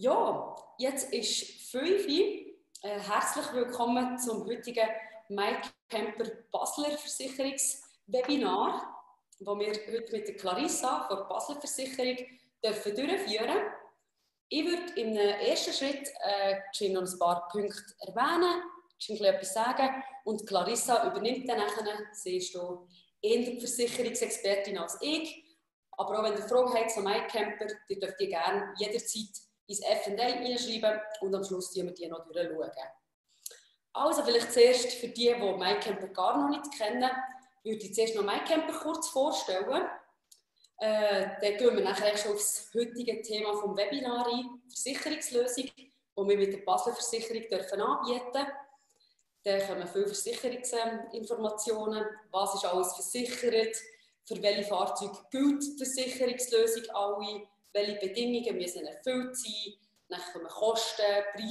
Ja, jetzt ist 5 Uhr. Herzlich willkommen zum heutigen MyCamper Basler Versicherungswebinar, das wir heute mit der Clarissa von der Basler Versicherung durchführen dürfen. Ich würde im ersten Schritt noch ein paar Punkte erwähnen, etwas sagen und Clarissa übernimmt dann nachher. Sie ist hier eher die Versicherungsexpertin als ich. Aber auch wenn ihr Fragen habt zu MyCamper, ihr dürft die gerne jederzeit ins F&A hineinschreiben und am Schluss schauen wir die noch durchschauen. Also vielleicht zuerst für die MyCamper gar noch nicht kennen, würde ich zuerst noch MyCamper kurz vorstellen. Dann gehen wir nachher schon auf das heutige Thema des Webinars ein, Versicherungslösung, die wir mit der Basler Versicherung anbieten dürfen. Dann kommen viele Versicherungsinformationen, was ist alles versichert, für welche Fahrzeuge gilt die Versicherungslösung alle, welche Bedingungen müssen erfüllt sein, dann kommen Kosten,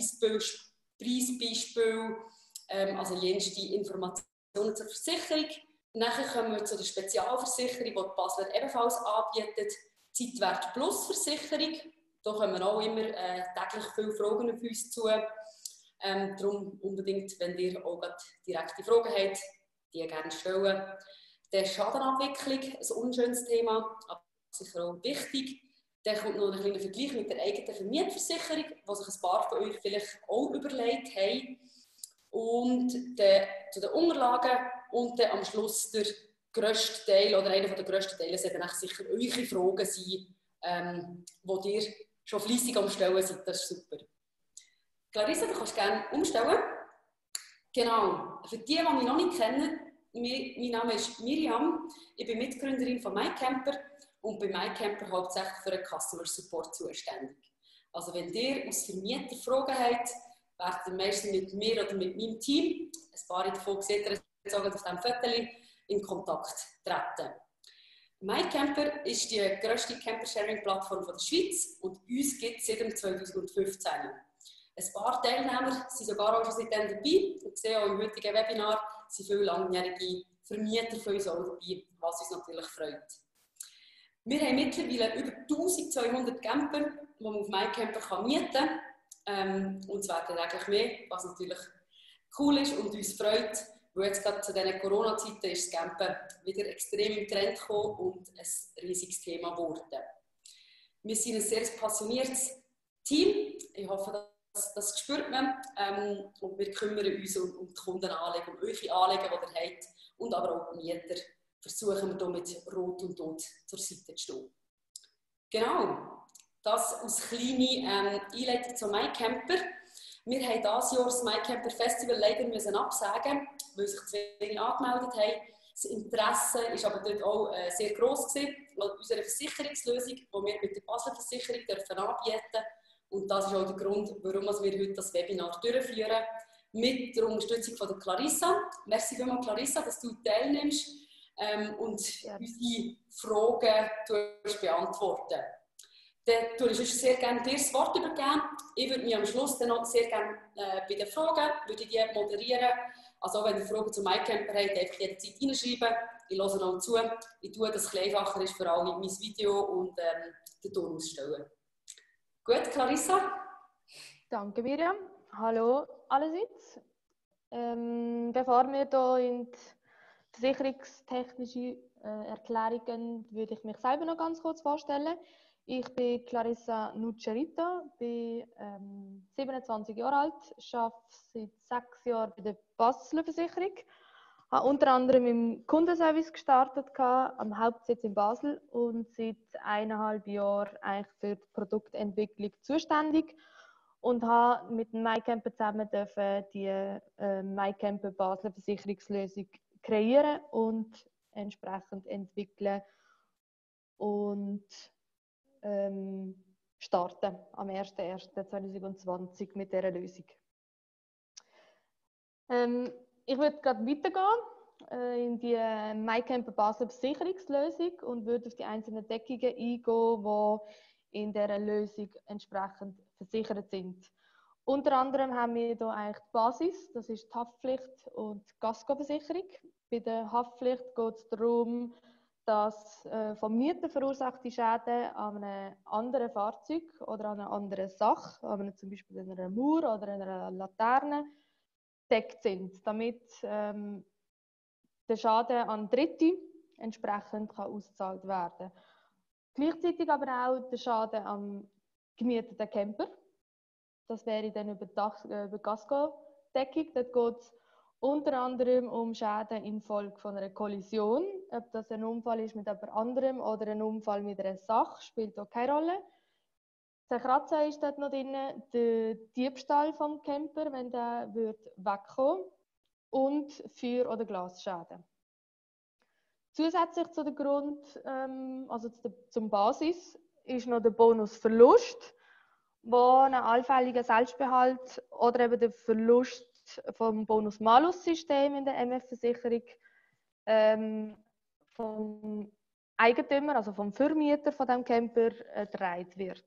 Preisbeispiele, also jenste Informationen zur Versicherung. Dann kommen wir zu der Spezialversicherung, die die Basler ebenfalls anbietet, Zeitwert Plus Versicherung. Da kommen auch immer täglich viele Fragen auf uns zu. Darum unbedingt, wenn ihr auch direkte Fragen habt, die gerne stellen. Der Schadenabwicklung, ein unschönes Thema, aber sicher auch wichtig. Dann kommt noch ein kleiner Vergleich mit der eigenen Vermietversicherung, die sich ein paar von euch vielleicht auch überlegt haben. Und zu den Unterlagen und dann am Schluss der grösste Teil oder einer der grössten Teile sollten sicher eure Fragen sein, die ihr schon fleissig am Stellen seid. Das ist super. Clarissa, du kannst gerne umstellen. Genau, für die mich noch nicht kennen, mein Name ist Miriam, ich bin Mitgründerin von MyCamper und bei MyCamper hauptsächlich für den Customer Support zuständig. Also wenn ihr als Vermieter Fragen habt, werdet ihr meistens mit mir oder mit meinem Team, ein paar davon seht ihr jetzt auf diesem Foto, in Kontakt treten. MyCamper ist die grösste Camper-Sharing-Plattform der Schweiz und uns gibt es seit 2015. Ein paar Teilnehmer sind sogar auch schon seitdem dabei. Ich sehe auch im heutigen Webinar sind viele langjährige Vermieter von uns auch dabei, was uns natürlich freut. Wir haben mittlerweile über 1200 Camper, die man auf MyCamper mieten kann. Und es werden eigentlich mehr, was natürlich cool ist und uns freut, weil jetzt gerade zu diesen Corona-Zeiten ist das Campen wieder extrem im Trend gekommen und ein riesiges Thema geworden. Wir sind ein sehr passioniertes Team. Ich hoffe, das spürt man. Und wir kümmern uns um die Kundenanliegen, um eure Anliegen, die ihr habt. Und aber auch die Mieter versuchen wir hier mit Rot und Tod zur Seite zu stehen. Genau, das als kleine Einleitung zu MyCamper. Wir haben dieses Jahr das MyCamper Festival leider absagen, weil sich zu wenig angemeldet haben. Das Interesse war aber dort auch sehr gross gewesen, laut unserer Versicherungslösung, die wir mit der Basler Versicherung anbieten dürfen. Und das ist auch der Grund, warum wir heute das Webinar durchführen. Mit der Unterstützung von der Clarissa. Merci vielmals, Clarissa, dass du teilnimmst und unsere Fragen beantworten. Dann würde ich sehr gerne dir das Wort übergeben. Ich würde mich am Schluss dann noch sehr gerne bei den Fragen die moderieren. Also wenn ihr Fragen zu MyCamper habt, einfach jederzeit reinschreiben. Ich höre noch zu. Ich tue, dass es einfacher ist für alle mein Video und den Ton ausstellen. Gut, Clarissa? Danke, Miriam. Hallo allerseits. Bevor wir hier in die versicherungstechnische Erklärung gehen, würde ich mich selber noch ganz kurz vorstellen. Ich bin Clarissa Nuccerito, bin 27 Jahre alt, arbeite seit 6 Jahren bei der Basler Versicherung. Habe unter anderem im Kundenservice gestartet, am Hauptsitz in Basel und seit 1,5 Jahren eigentlich für die Produktentwicklung zuständig und habe mit dem MyCamper zusammen die MyCamper Basler Versicherungslösung kreieren und entsprechend entwickeln und starten am 01.01.2020 mit dieser Lösung. Ich würde gerade weitergehen in die MyCamper Basler Versicherungslösung und würde auf die einzelnen Deckungen eingehen, die in dieser Lösung entsprechend versichert sind. Unter anderem haben wir hier eigentlich die Basis, das ist die Haftpflicht und die Kaskoversicherung. Bei der Haftpflicht geht es darum, dass vom Mieter verursachte Schäden an einem anderen Fahrzeug oder an einer anderen Sache, an zum Beispiel einer Mauer oder einer Laterne, gedeckt sind, damit der Schaden an Dritte entsprechend ausgezahlt werden kann. Gleichzeitig aber auch der Schaden am gemieteten Camper. Das wäre dann über die Casco-Deckung. Dort geht es unter anderem um Schäden infolge von einer Kollision. Ob das ein Unfall ist mit jemand anderem oder ein Unfall mit einer Sache, spielt auch keine Rolle. Der Kratzer ist dort noch drin, der Diebstahl vom Camper, wenn der wegkommen und Feuer- oder Glasschäden. Zusätzlich zu der zum Basis, ist noch der Bonusverlust, wo ein allfälliger Selbstbehalt oder eben der Verlust vom Bonus-Malus-System in der MF-Versicherung vom Eigentümer, also vom Vermieter von dem Camper, getragen wird.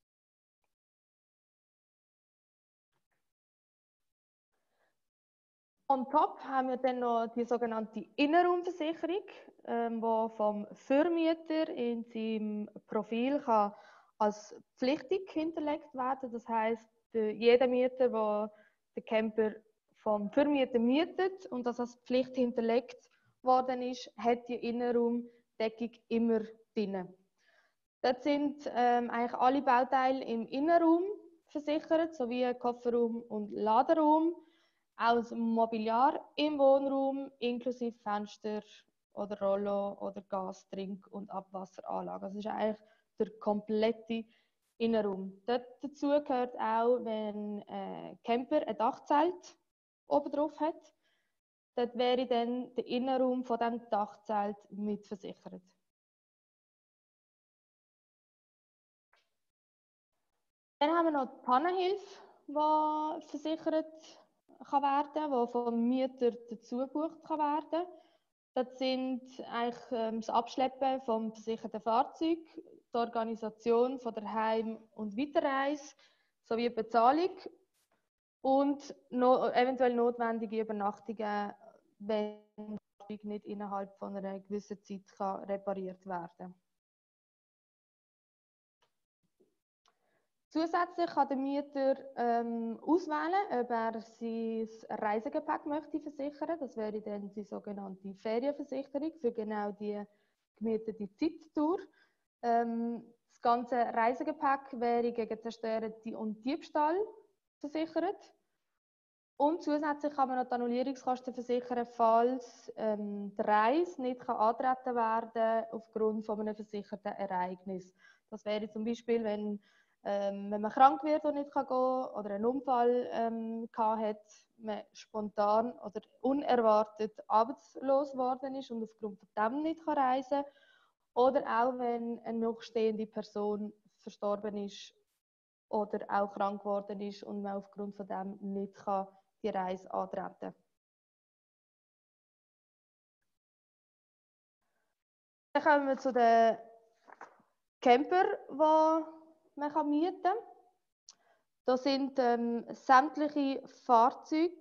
On top haben wir dann noch die sogenannte Innenraumversicherung, die vom Vermieter in seinem Profil kann als pflichtig hinterlegt werden. Das heisst, jeder Mieter, der den Camper vom Vermieter mietet und das als Pflicht hinterlegt worden ist, hat die Innenraumdeckung immer drin. Dort sind eigentlich alle Bauteile im Innenraum versichert, sowie Kofferraum und Laderaum. Auch das Mobiliar im Wohnraum, inklusive Fenster oder Rollo oder Gas-, Trink- und Abwasseranlage. Das ist eigentlich der komplette Innenraum. Dazu gehört auch, wenn ein Camper ein Dachzelt oben drauf hat, dort wäre dann der Innenraum von diesem Dachzelt mitversichert. Dann haben wir noch die Pannenhilfe, die versichert kann werden, die vom Mieter dazu gebucht kann werden. Das sind eigentlich das Abschleppen vom versicherten Fahrzeug, die Organisation von der Heim- und Weiterreise sowie die Bezahlung und eventuell notwendige Übernachtungen, wenn das Fahrzeug nicht innerhalb von einer gewissen Zeit repariert werden kann. Zusätzlich kann der Mieter auswählen, ob er sein Reisegepäck möchte versichern. Das wäre dann die sogenannte Ferienversicherung für genau die gemietete Zeittour. Das ganze Reisegepäck wäre gegen Zerstörung und Diebstahl versichert. Und zusätzlich kann man noch die Annullierungskosten versichern, falls die Reise nicht antreten werden kann aufgrund von einem versicherten Ereignis. Das wäre zum Beispiel, wenn man krank wird und nicht gehen kann oder einen Unfall hat, man spontan oder unerwartet arbeitslos geworden ist und aufgrund von dem nicht reisen kann. Oder auch, wenn eine nachstehende Person verstorben ist oder auch krank geworden ist und man aufgrund von dem nicht die Reise antreten kann. Dann kommen wir zu den Camper, die man mieten kann. Das sind sämtliche Fahrzeuge,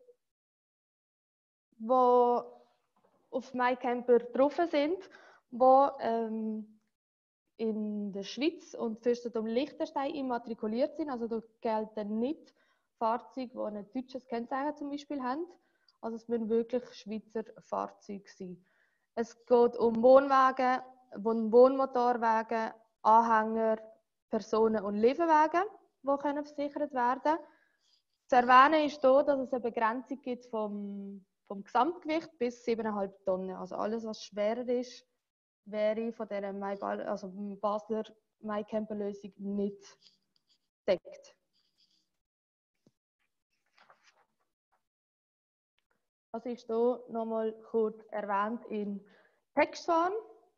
die auf MyCamper drauf sind, die in der Schweiz und Fürstentum Liechtenstein immatrikuliert sind. Also da gelten nicht Fahrzeuge, die ein deutsches Kennzeichen zum Beispiel haben. Also es müssen wirklich Schweizer Fahrzeuge sein. Es geht um Wohnwagen, Wohnmotorwagen, Anhänger, Personen- und Lieferwagen, die versichert werden können. Zu erwähnen ist hier, dass es eine Begrenzung gibt vom Gesamtgewicht bis 7,5 Tonnen. Also alles, was schwerer ist, wäre von dieser Basler MyCamper-Lösung nicht gedeckt. Das ist hier nochmal kurz erwähnt in Textform.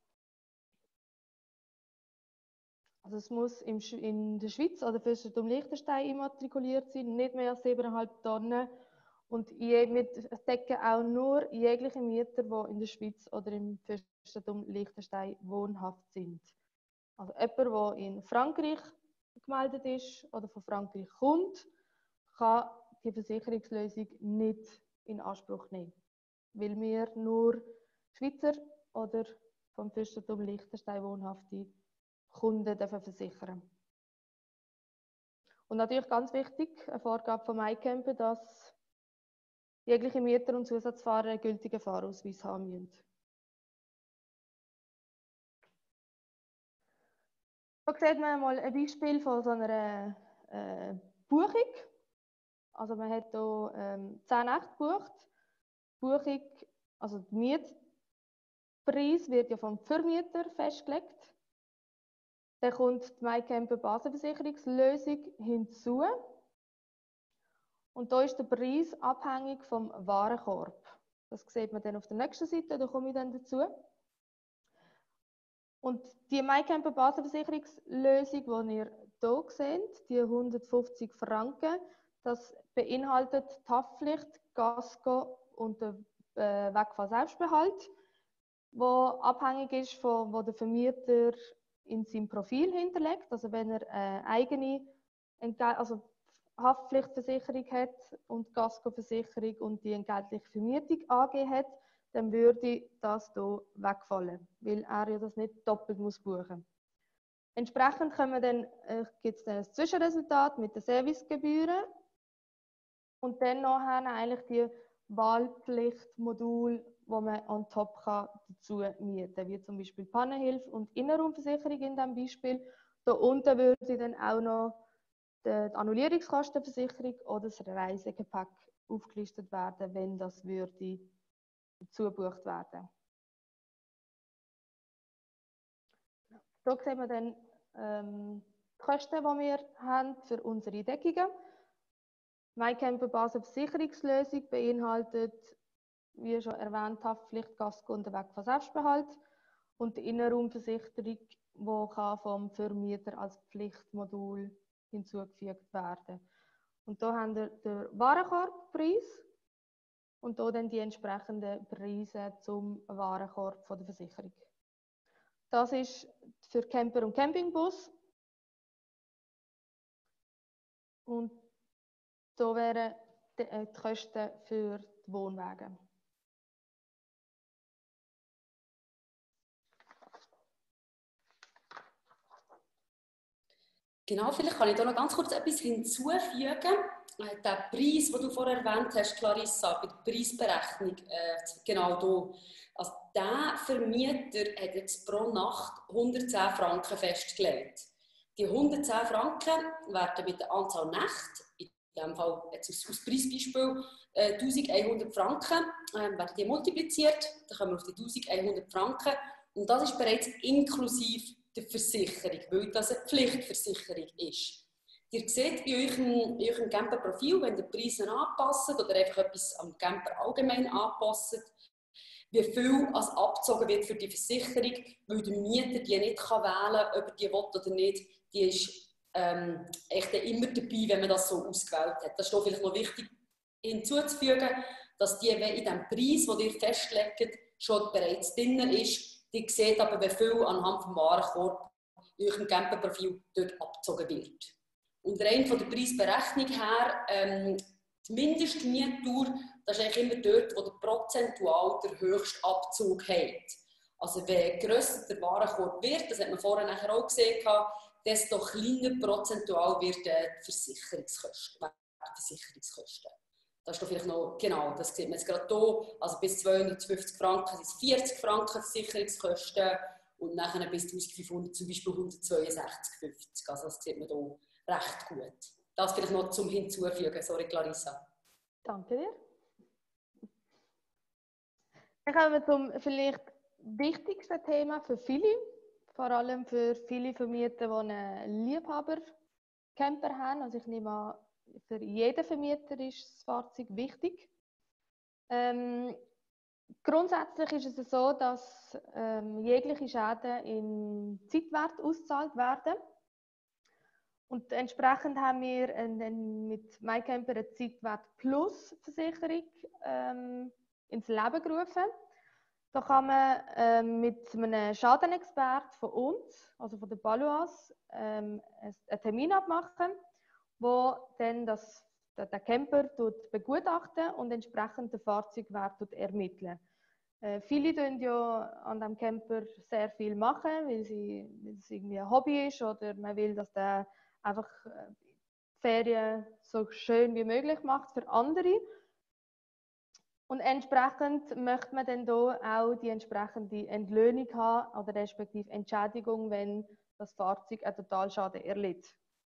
Also es muss in der Schweiz oder Fürstentum Liechtenstein immatrikuliert sein, nicht mehr als 7,5 Tonnen. Und wir decken auch nur jegliche Mieter, die in der Schweiz oder im Fürstentum Liechtenstein wohnhaft sind. Also jemand, der in Frankreich gemeldet ist oder von Frankreich kommt, kann die Versicherungslösung nicht in Anspruch nehmen. Weil wir nur Schweizer oder vom Fürstentum Liechtenstein wohnhafte Kunden versichern. Und natürlich ganz wichtig, eine Vorgabe von MyCamper, dass jegliche Mieter und Zusatzfahrer einen gültigen Fahrausweis haben müssen. Hier sieht man mal ein Beispiel von so einer Buchung. Also man hat hier 10 Nächte gebucht. Die Buchung, also der Mietpreis wird ja vom Vermieter festgelegt. Dann kommt die MyCamper Basenversicherungslösung hinzu. Und da ist der Preis abhängig vom Warenkorb. Das sieht man dann auf der nächsten Seite, da komme ich dann dazu. Und die MyCamper Basenversicherungslösung, die ihr hier seht, die 150 Franken, das beinhaltet die Haftpflicht, Kasko und den Wegfall-Selbstbehalt, der abhängig ist von wo der Vermieter in seinem Profil hinterlegt. Also wenn er eine eigene Haftpflichtversicherung hat und Kaskoversicherung und die entgeltliche Vermietung angegeben hat, dann würde das hier wegfallen, weil er ja das nicht doppelt buchen muss. Entsprechend gibt es dann ein Zwischenresultat mit den Servicegebühren und dann nachher eigentlich die Wahlpflichtmodule, die man on top dazu mieten kann, wie zum Beispiel Pannenhilfe und Innenraumversicherung in diesem Beispiel. Da unten würde dann auch noch die Annullierungskostenversicherung oder das Reisegepäck aufgelistet werden, wenn das würde zugebucht werden. Hier sehen wir dann die Kosten, die wir haben für unsere Deckungen. MyCamper Basenversicherungslösung beinhaltet, wie schon erwähnt, Haftpflicht, Kasko und den Wegfall Selbstbehalt. Und die Innenraumversicherung, die vom Vermieter als Pflichtmodul hinzugefügt werden. Und hier haben wir den Warenkorbpreis und hier dann die entsprechenden Preise zum Warenkorb von der Versicherung. Das ist für Camper und Campingbus. Und hier wären die Kosten für die Wohnwagen. Genau, vielleicht kann ich da noch ganz kurz etwas hinzufügen. Der Preis, den du vorher erwähnt hast, Clarissa, bei der Preisberechnung, genau hier. Also der Vermieter hat jetzt pro Nacht 110 Franken festgelegt. Die 110 Franken werden mit der Anzahl Nächte, in diesem Fall jetzt aus Preisbeispiel 1100 Franken, werden die multipliziert, dann kommen wir auf die 1100 Franken und das ist bereits inklusive der Versicherung, weil das eine Pflichtversicherung ist. Ihr seht in eurem Camper-Profil, wenn ihr Preise anpasst oder einfach etwas am Camper allgemein anpasst, wie viel als abgezogen wird für die Versicherung, weil der Mieter die nicht wählen kann, ob er die will oder nicht, die ist echt immer dabei, wenn man das so ausgewählt hat. Das ist vielleicht noch wichtig hinzuzufügen, dass die in diesem Preis, den ihr festlegt, schon bereits drin ist. Die seht aber, wie viel anhand des Warenkorb in eurem Camperprofil dort abgezogen wird. Und rein von der Preisberechnung her, die Mindestmietdauer, das ist eigentlich immer dort, wo der prozentual der höchste Abzug hat. Also je grösser der Warenkorb wird, das hat man vorher nachher auch gesehen, desto kleiner prozentual wird die Versicherungskosten. Das ist doch vielleicht noch, genau, das sieht man jetzt gerade hier, also bis 250 Franken sind es 40 Franken Versicherungskosten und nachher bis 1500 zum Beispiel 162,50. Also das sieht man hier recht gut. Das vielleicht noch zum Hinzufügen, sorry Clarissa. Danke dir. Dann kommen wir zum vielleicht wichtigsten Thema für viele, vor allem für viele Vermieter, die einen Liebhaber-Camper haben. Also ich nehme an, für jeden Vermieter ist das Fahrzeug wichtig. Grundsätzlich ist es so, dass jegliche Schäden in Zeitwert ausgezahlt werden. Und entsprechend haben wir mit MyCamper eine Zeitwert Plus Versicherung ins Leben gerufen. Da kann man mit einem Schadenexpert von uns, also von der Baloise, einen Termin abmachen, wo dann der Camper begutachten und entsprechend den Fahrzeugwert ermitteln. Viele tun ja an diesem Camper sehr viel machen, weil es irgendwie ein Hobby ist oder man will, dass der einfach die Ferien so schön wie möglich macht für andere. Und entsprechend möchte man dann hier auch die entsprechende Entlöhnung haben oder respektive Entschädigung, wenn das Fahrzeug einen Totalschaden erlitt.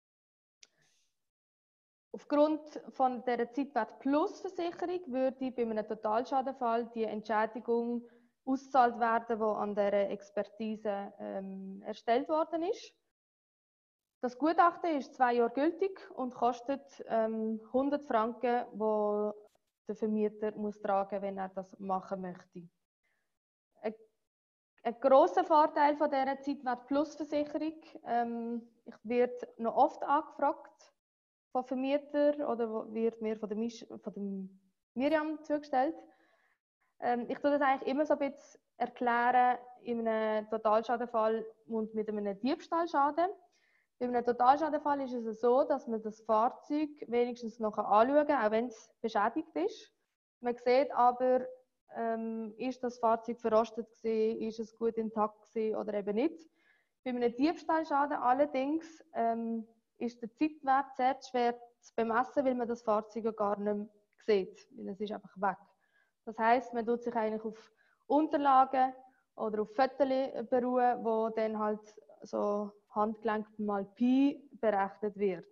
Aufgrund von der Zeitwert-Plus-Versicherung würde bei einem Totalschadenfall die Entschädigung ausgezahlt werden, die an dieser Expertise erstellt worden ist. Das Gutachten ist 2 Jahre gültig und kostet 100 Franken, die der Vermieter muss tragen, wenn er das machen möchte. Ein grosser Vorteil von dieser Zeitwert-Plus-Versicherung, ich werde noch oft angefragt von Vermietern oder wird mir von der Miriam zugestellt. Ich tue das eigentlich immer so ein bisschen erklären in einem Totalschadenfall und mit einem Diebstahlschaden. Bei einem Totalschadenfall ist es so, dass man das Fahrzeug wenigstens noch anschauen kann, auch wenn es beschädigt ist. Man sieht aber, ist das Fahrzeug verrostet gewesen, ist es gut intakt gewesen oder eben nicht. Bei einem Diebstahlschaden allerdings ist der Zeitwert sehr schwer zu bemessen, weil man das Fahrzeug gar nicht mehr sieht, weil es ist einfach weg. Das heisst, man tut sich eigentlich auf Unterlagen oder auf Fotos beruhen, wo dann halt so Handgelenk mal Pi berechnet wird.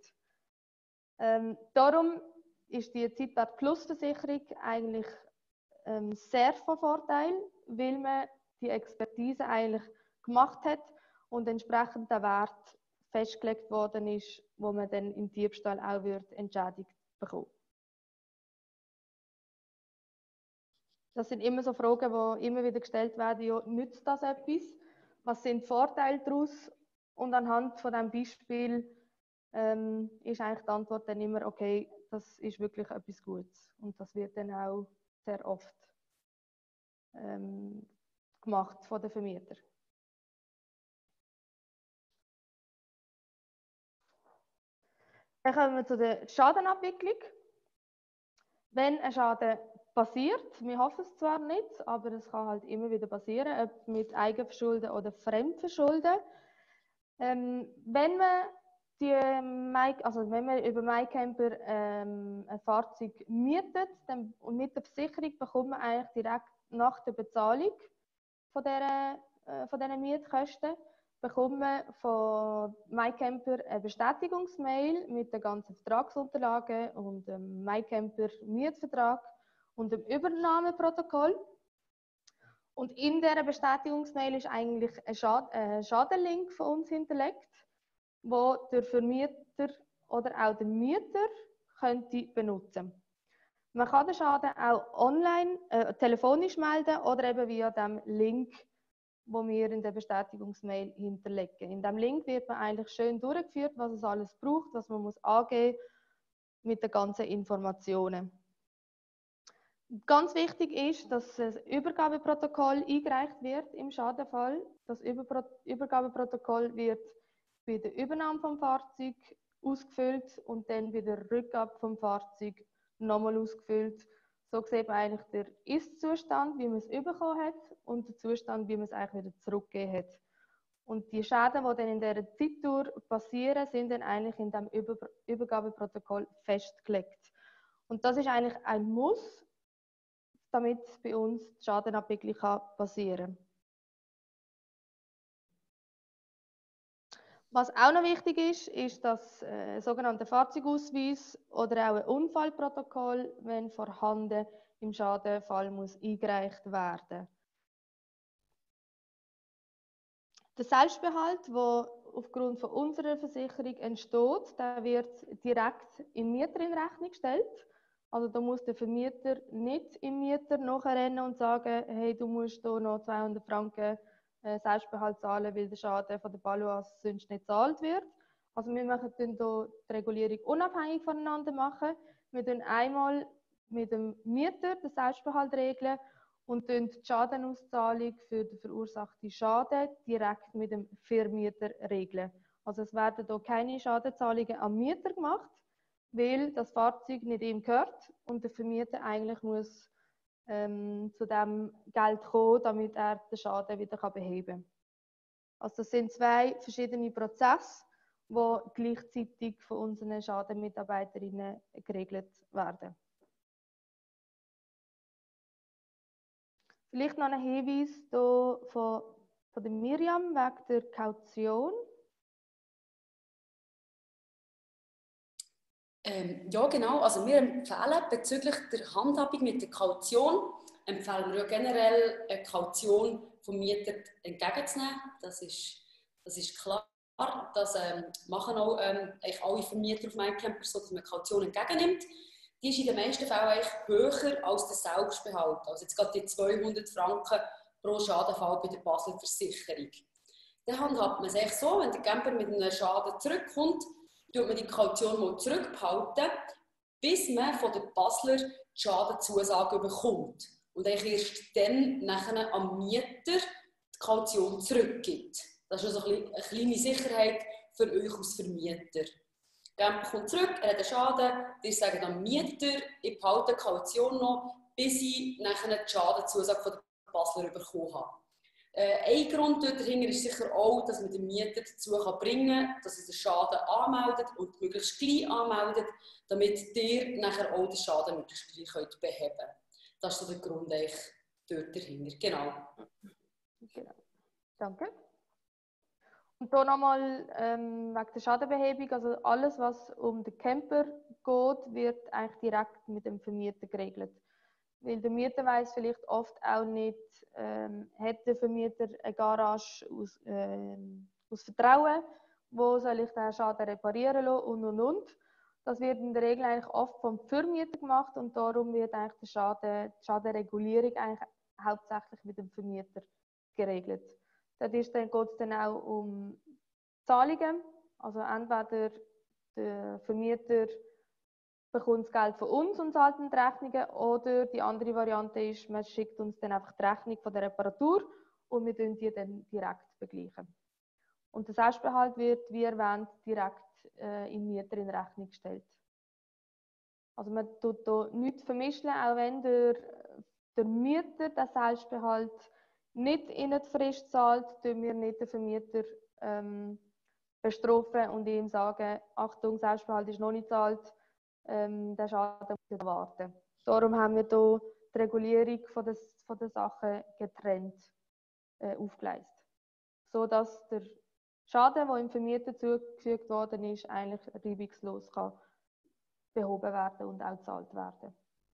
Darum ist die Zeitwert Plus Versicherung eigentlich sehr von Vorteil, weil man die Expertise eigentlich gemacht hat und entsprechend der Wert festgelegt worden ist, wo man dann im Diebstahl auch wird entschädigt bekommen. Das sind immer so Fragen, die immer wieder gestellt werden. Ja, nützt das etwas? Was sind die Vorteile daraus? Und anhand von diesem Beispiel ist eigentlich die Antwort dann immer, okay, das ist wirklich etwas Gutes. Und das wird dann auch sehr oft gemacht von den Vermietern. Dann kommen wir zu der Schadenabwicklung. Wenn ein Schaden passiert, wir hoffen es zwar nicht, aber es kann halt immer wieder passieren, ob mit Eigenverschulden oder Fremdverschulden. Wenn man über MyCamper ein Fahrzeug mietet, und mit der Versicherung bekommt man eigentlich direkt nach der Bezahlung von diesen Mietkosten, bekommt man von MyCamper eine Bestätigungsmail mit den ganzen Vertragsunterlagen und dem MyCamper Mietvertrag und dem Übernahmeprotokoll. Und in dieser Bestätigungsmail ist eigentlich ein Schadenlink von uns hinterlegt, wo der Vermieter oder auch der Mieter könnte benutzen. Man kann den Schaden auch online, telefonisch melden oder eben via dem Link, wo wir in der Bestätigungsmail hinterlegen. In dem Link wird man eigentlich schön durchgeführt, was es alles braucht, was man muss angeben mit den ganzen Informationen. Ganz wichtig ist, dass das Übergabeprotokoll eingereicht wird im Schadenfall. Das Übergabeprotokoll wird bei der Übernahme vom Fahrzeug ausgefüllt und dann bei der Rückgabe vom Fahrzeug nochmal ausgefüllt. So sieht man eigentlich den Ist-Zustand, wie man es bekommen hat, und den Zustand, wie man es eigentlich wieder zurückgegeben hat. Und die Schäden, die dann in dieser Zeitdauer passieren, sind dann eigentlich in diesem Übergabeprotokoll festgelegt. Und das ist eigentlich ein Muss, damit bei uns die Schadenabwicklung passieren kann. Was auch noch wichtig ist, ist das sogenannte Fahrzeugausweis oder auch ein Unfallprotokoll, wenn vorhanden im Schadenfall muss eingereicht werden. Der Selbstbehalt, der aufgrund von unserer Versicherung entsteht, der wird direkt im Mieter in Rechnung gestellt. Also da muss der Vermieter nicht im Mieter nachrennen und sagen, hey, du musst hier noch 200 Franken Selbstbehalt zahlen, weil der Schaden von der Baloise sonst nicht gezahlt wird. Also wir machen hier die Regulierung unabhängig voneinander machen. Wir tun einmal mit dem Mieter den Selbstbehalt regeln und die Schadenauszahlung für den verursachten Schaden direkt mit dem Vermieter regeln. Also es werden hier keine Schadenzahlungen am Mieter gemacht, weil das Fahrzeug nicht ihm gehört und der Vermieter eigentlich muss zu dem Geld kommen, damit er den Schaden wieder beheben kann. Also das sind zwei verschiedene Prozesse, die gleichzeitig von unseren Schadenmitarbeiterinnen geregelt werden. Vielleicht noch ein Hinweis hier von der Miriam wegen der Kaution. Ja, genau. Also wir empfehlen bezüglich der Handhabung mit der Kaution, empfehlen wir ja generell eine Kaution vom Mieter entgegenzunehmen. Das ist klar. Das machen auch eigentlich alle Vermieter auf MyCamper so, dass man Kaution entgegennimmt. Die ist in den meisten Fällen eigentlich höher als der Selbstbehalt. Also jetzt gerade die 200 Franken pro Schadenfall bei der Basler Versicherung. Dann handhabt man es eigentlich so, wenn der Camper mit einem Schaden zurückkommt, tut man die Kaution mal zurückbehalten, bis man von der Basler die Schadenzusage bekommt. Und eigentlich erst dann nachher am Mieter die Kaution zurückgibt. Das ist also eine kleine Sicherheit für euch als Vermieter. Der Camper kommt zurück, er hat einen Schaden, ihr sagt am Mieter, ich behalte die Kaution noch, bis ich nachher die Schadenzusage von der Basler bekommen habe. Ein Grund dahinter ist sicher auch, dass man den Mieter dazu bringen kann, dass er den Schaden anmeldet und möglichst gleich anmeldet, damit ihr nachher auch den Schaden möglichst gleich beheben könnt. Das ist so der Grund dort dahinter. Genau. Danke. Und hier nochmal wegen der Schadenbehebung, also alles, was um den Camper geht, wird eigentlich direkt mit dem Vermieter geregelt. Weil der Mieter weiss vielleicht oft auch nicht, hat der Vermieter eine Garage aus Vertrauen, wo soll ich den Schaden reparieren lassen und. Das wird in der Regel eigentlich oft vom Vermieter gemacht und darum wird eigentlich die Schadenregulierung eigentlich hauptsächlich mit dem Vermieter geregelt. Dort geht es dann auch um Zahlungen, also entweder der Vermieter bekommt das Geld von uns und zahlt die Rechnungen, oder die andere Variante ist, man schickt uns dann einfach die Rechnung von der Reparatur und wir begleichen die dann direkt begleichen. Und der Selbstbehalt wird, wie erwähnt, direkt im Mieter in Rechnung gestellt. Also man tut hier nichts vermischen, auch wenn der Mieter den Selbstbehalt nicht in die Frist zahlt, tun wir nicht den Vermieter bestrafen und ihm sagen, Achtung, Selbstbehalt ist noch nicht gezahlt, der Schaden muss warten. Darum haben wir hier die Regulierung von der Sachen getrennt aufgeleistet. So dass der Schaden, der im Vermieter zugefügt worden ist, eigentlich reibungslos kann behoben werden und auch gezahlt werden.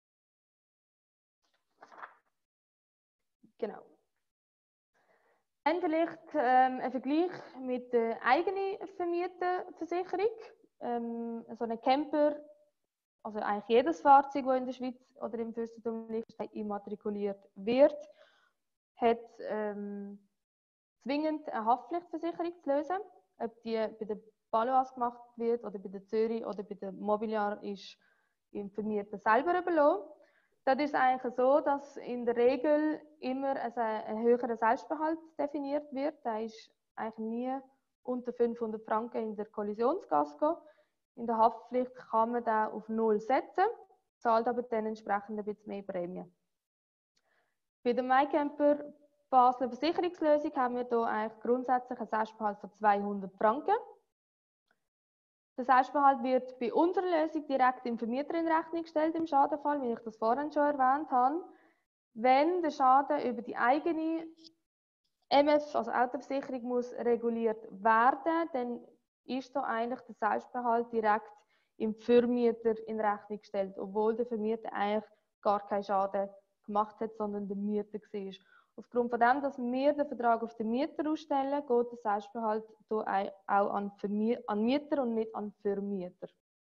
Genau. Dann vielleicht ein Vergleich mit der eigenen Vermieterversicherung. So ein Camper, also eigentlich jedes Fahrzeug, das in der Schweiz oder im Fürstentum Liechtenstein immatrikuliert wird, hat zwingend eine Haftpflichtversicherung zu lösen. Ob die bei der Baloise gemacht wird oder bei der Zürich oder bei der Mobiliar ist im Vermieter selber überlassen. Das ist eigentlich so, dass in der Regel immer ein höherer Selbstbehalt definiert wird. Der ist eigentlich nie unter 500 Franken in der Kollisionskasko. In der Haftpflicht kann man den auf 0 setzen, zahlt aber dann entsprechend ein bisschen mehr Prämie. Bei der MyCamper Basler Versicherungslösung haben wir hier eigentlich grundsätzlich einen Selbstbehalt von 200 Franken. Der Selbstbehalt wird bei unserer Lösung direkt dem Vermieter in Rechnung gestellt im Schadenfall, wie ich das vorhin schon erwähnt habe. Wenn der Schaden über die eigene MF, also Autoversicherung, muss reguliert werden, dann ist da eigentlich der Selbstbehalt direkt im Vermieter in Rechnung gestellt, obwohl der Vermieter eigentlich gar keinen Schaden gemacht hat, sondern der Mieter war. Aufgrund von dem, dass wir den Vertrag auf den Mieter ausstellen, geht der Selbstbehalt auch an Mieter und nicht an Vermieter.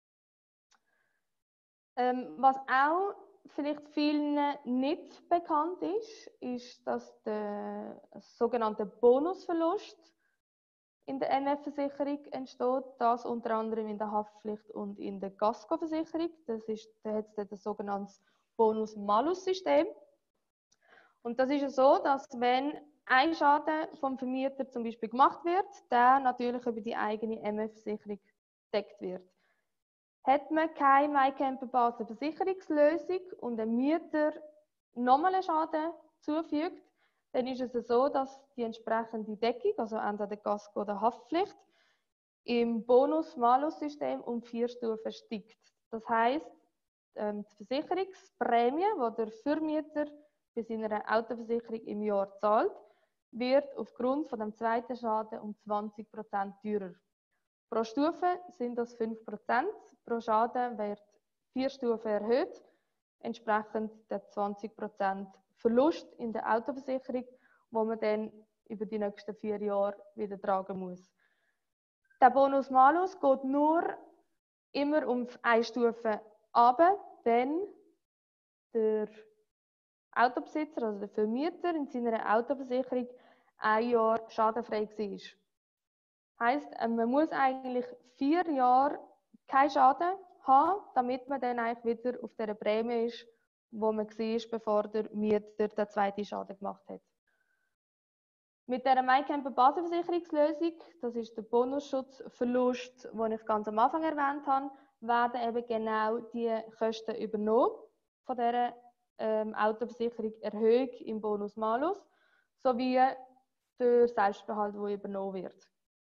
Was auch vielleicht vielen nicht bekannt ist, dass der sogenannte Bonusverlust in der MF-Versicherung entsteht, das unter anderem in der Haftpflicht und in der Kaskoversicherung. Da hat es das sogenannte Bonus-Malus-System. Und das ist ja so, dass wenn ein Schaden vom Vermieter zum Beispiel gemacht wird, der natürlich über die eigene MF-Versicherung gedeckt wird. Hat man keine MyCamper Basler Versicherungslösung und ein Mieter nochmal einen Schaden zufügt, dann ist es so, dass die entsprechende Deckung, also entweder Kasko oder Haftpflicht, im Bonus-Malus-System um 4 Stufen steigt. Das heisst, die Versicherungsprämie, die der Vermieter bei seiner Autoversicherung im Jahr zahlt, wird aufgrund von dem zweiten Schaden um 20% teurer. Pro Stufe sind das 5%, pro Schaden wird 4 Stufen erhöht, entsprechend der 20% Verlust in der Autoversicherung, wo man dann über die nächsten 4 Jahre wieder tragen muss. Der Bonus-Malus geht nur immer um eine Stufe runter, wenn der Autobesitzer, also der Vermieter, in seiner Autoversicherung ein Jahr schadenfrei war. Heisst, man muss eigentlich 4 Jahre keinen Schaden haben, damit man dann eigentlich wieder auf der Prämie ist, wo man war, bevor der Mieter den zweiten Schaden gemacht hat. Mit der MyCamper Basisversicherungslösung, das ist der Bonusschutzverlust, den ich ganz am Anfang erwähnt habe, werden eben genau die Kosten übernommen von dieser Autoversicherung Erhöhung im Bonus-Malus, sowie der Selbstbehalt, der übernommen wird.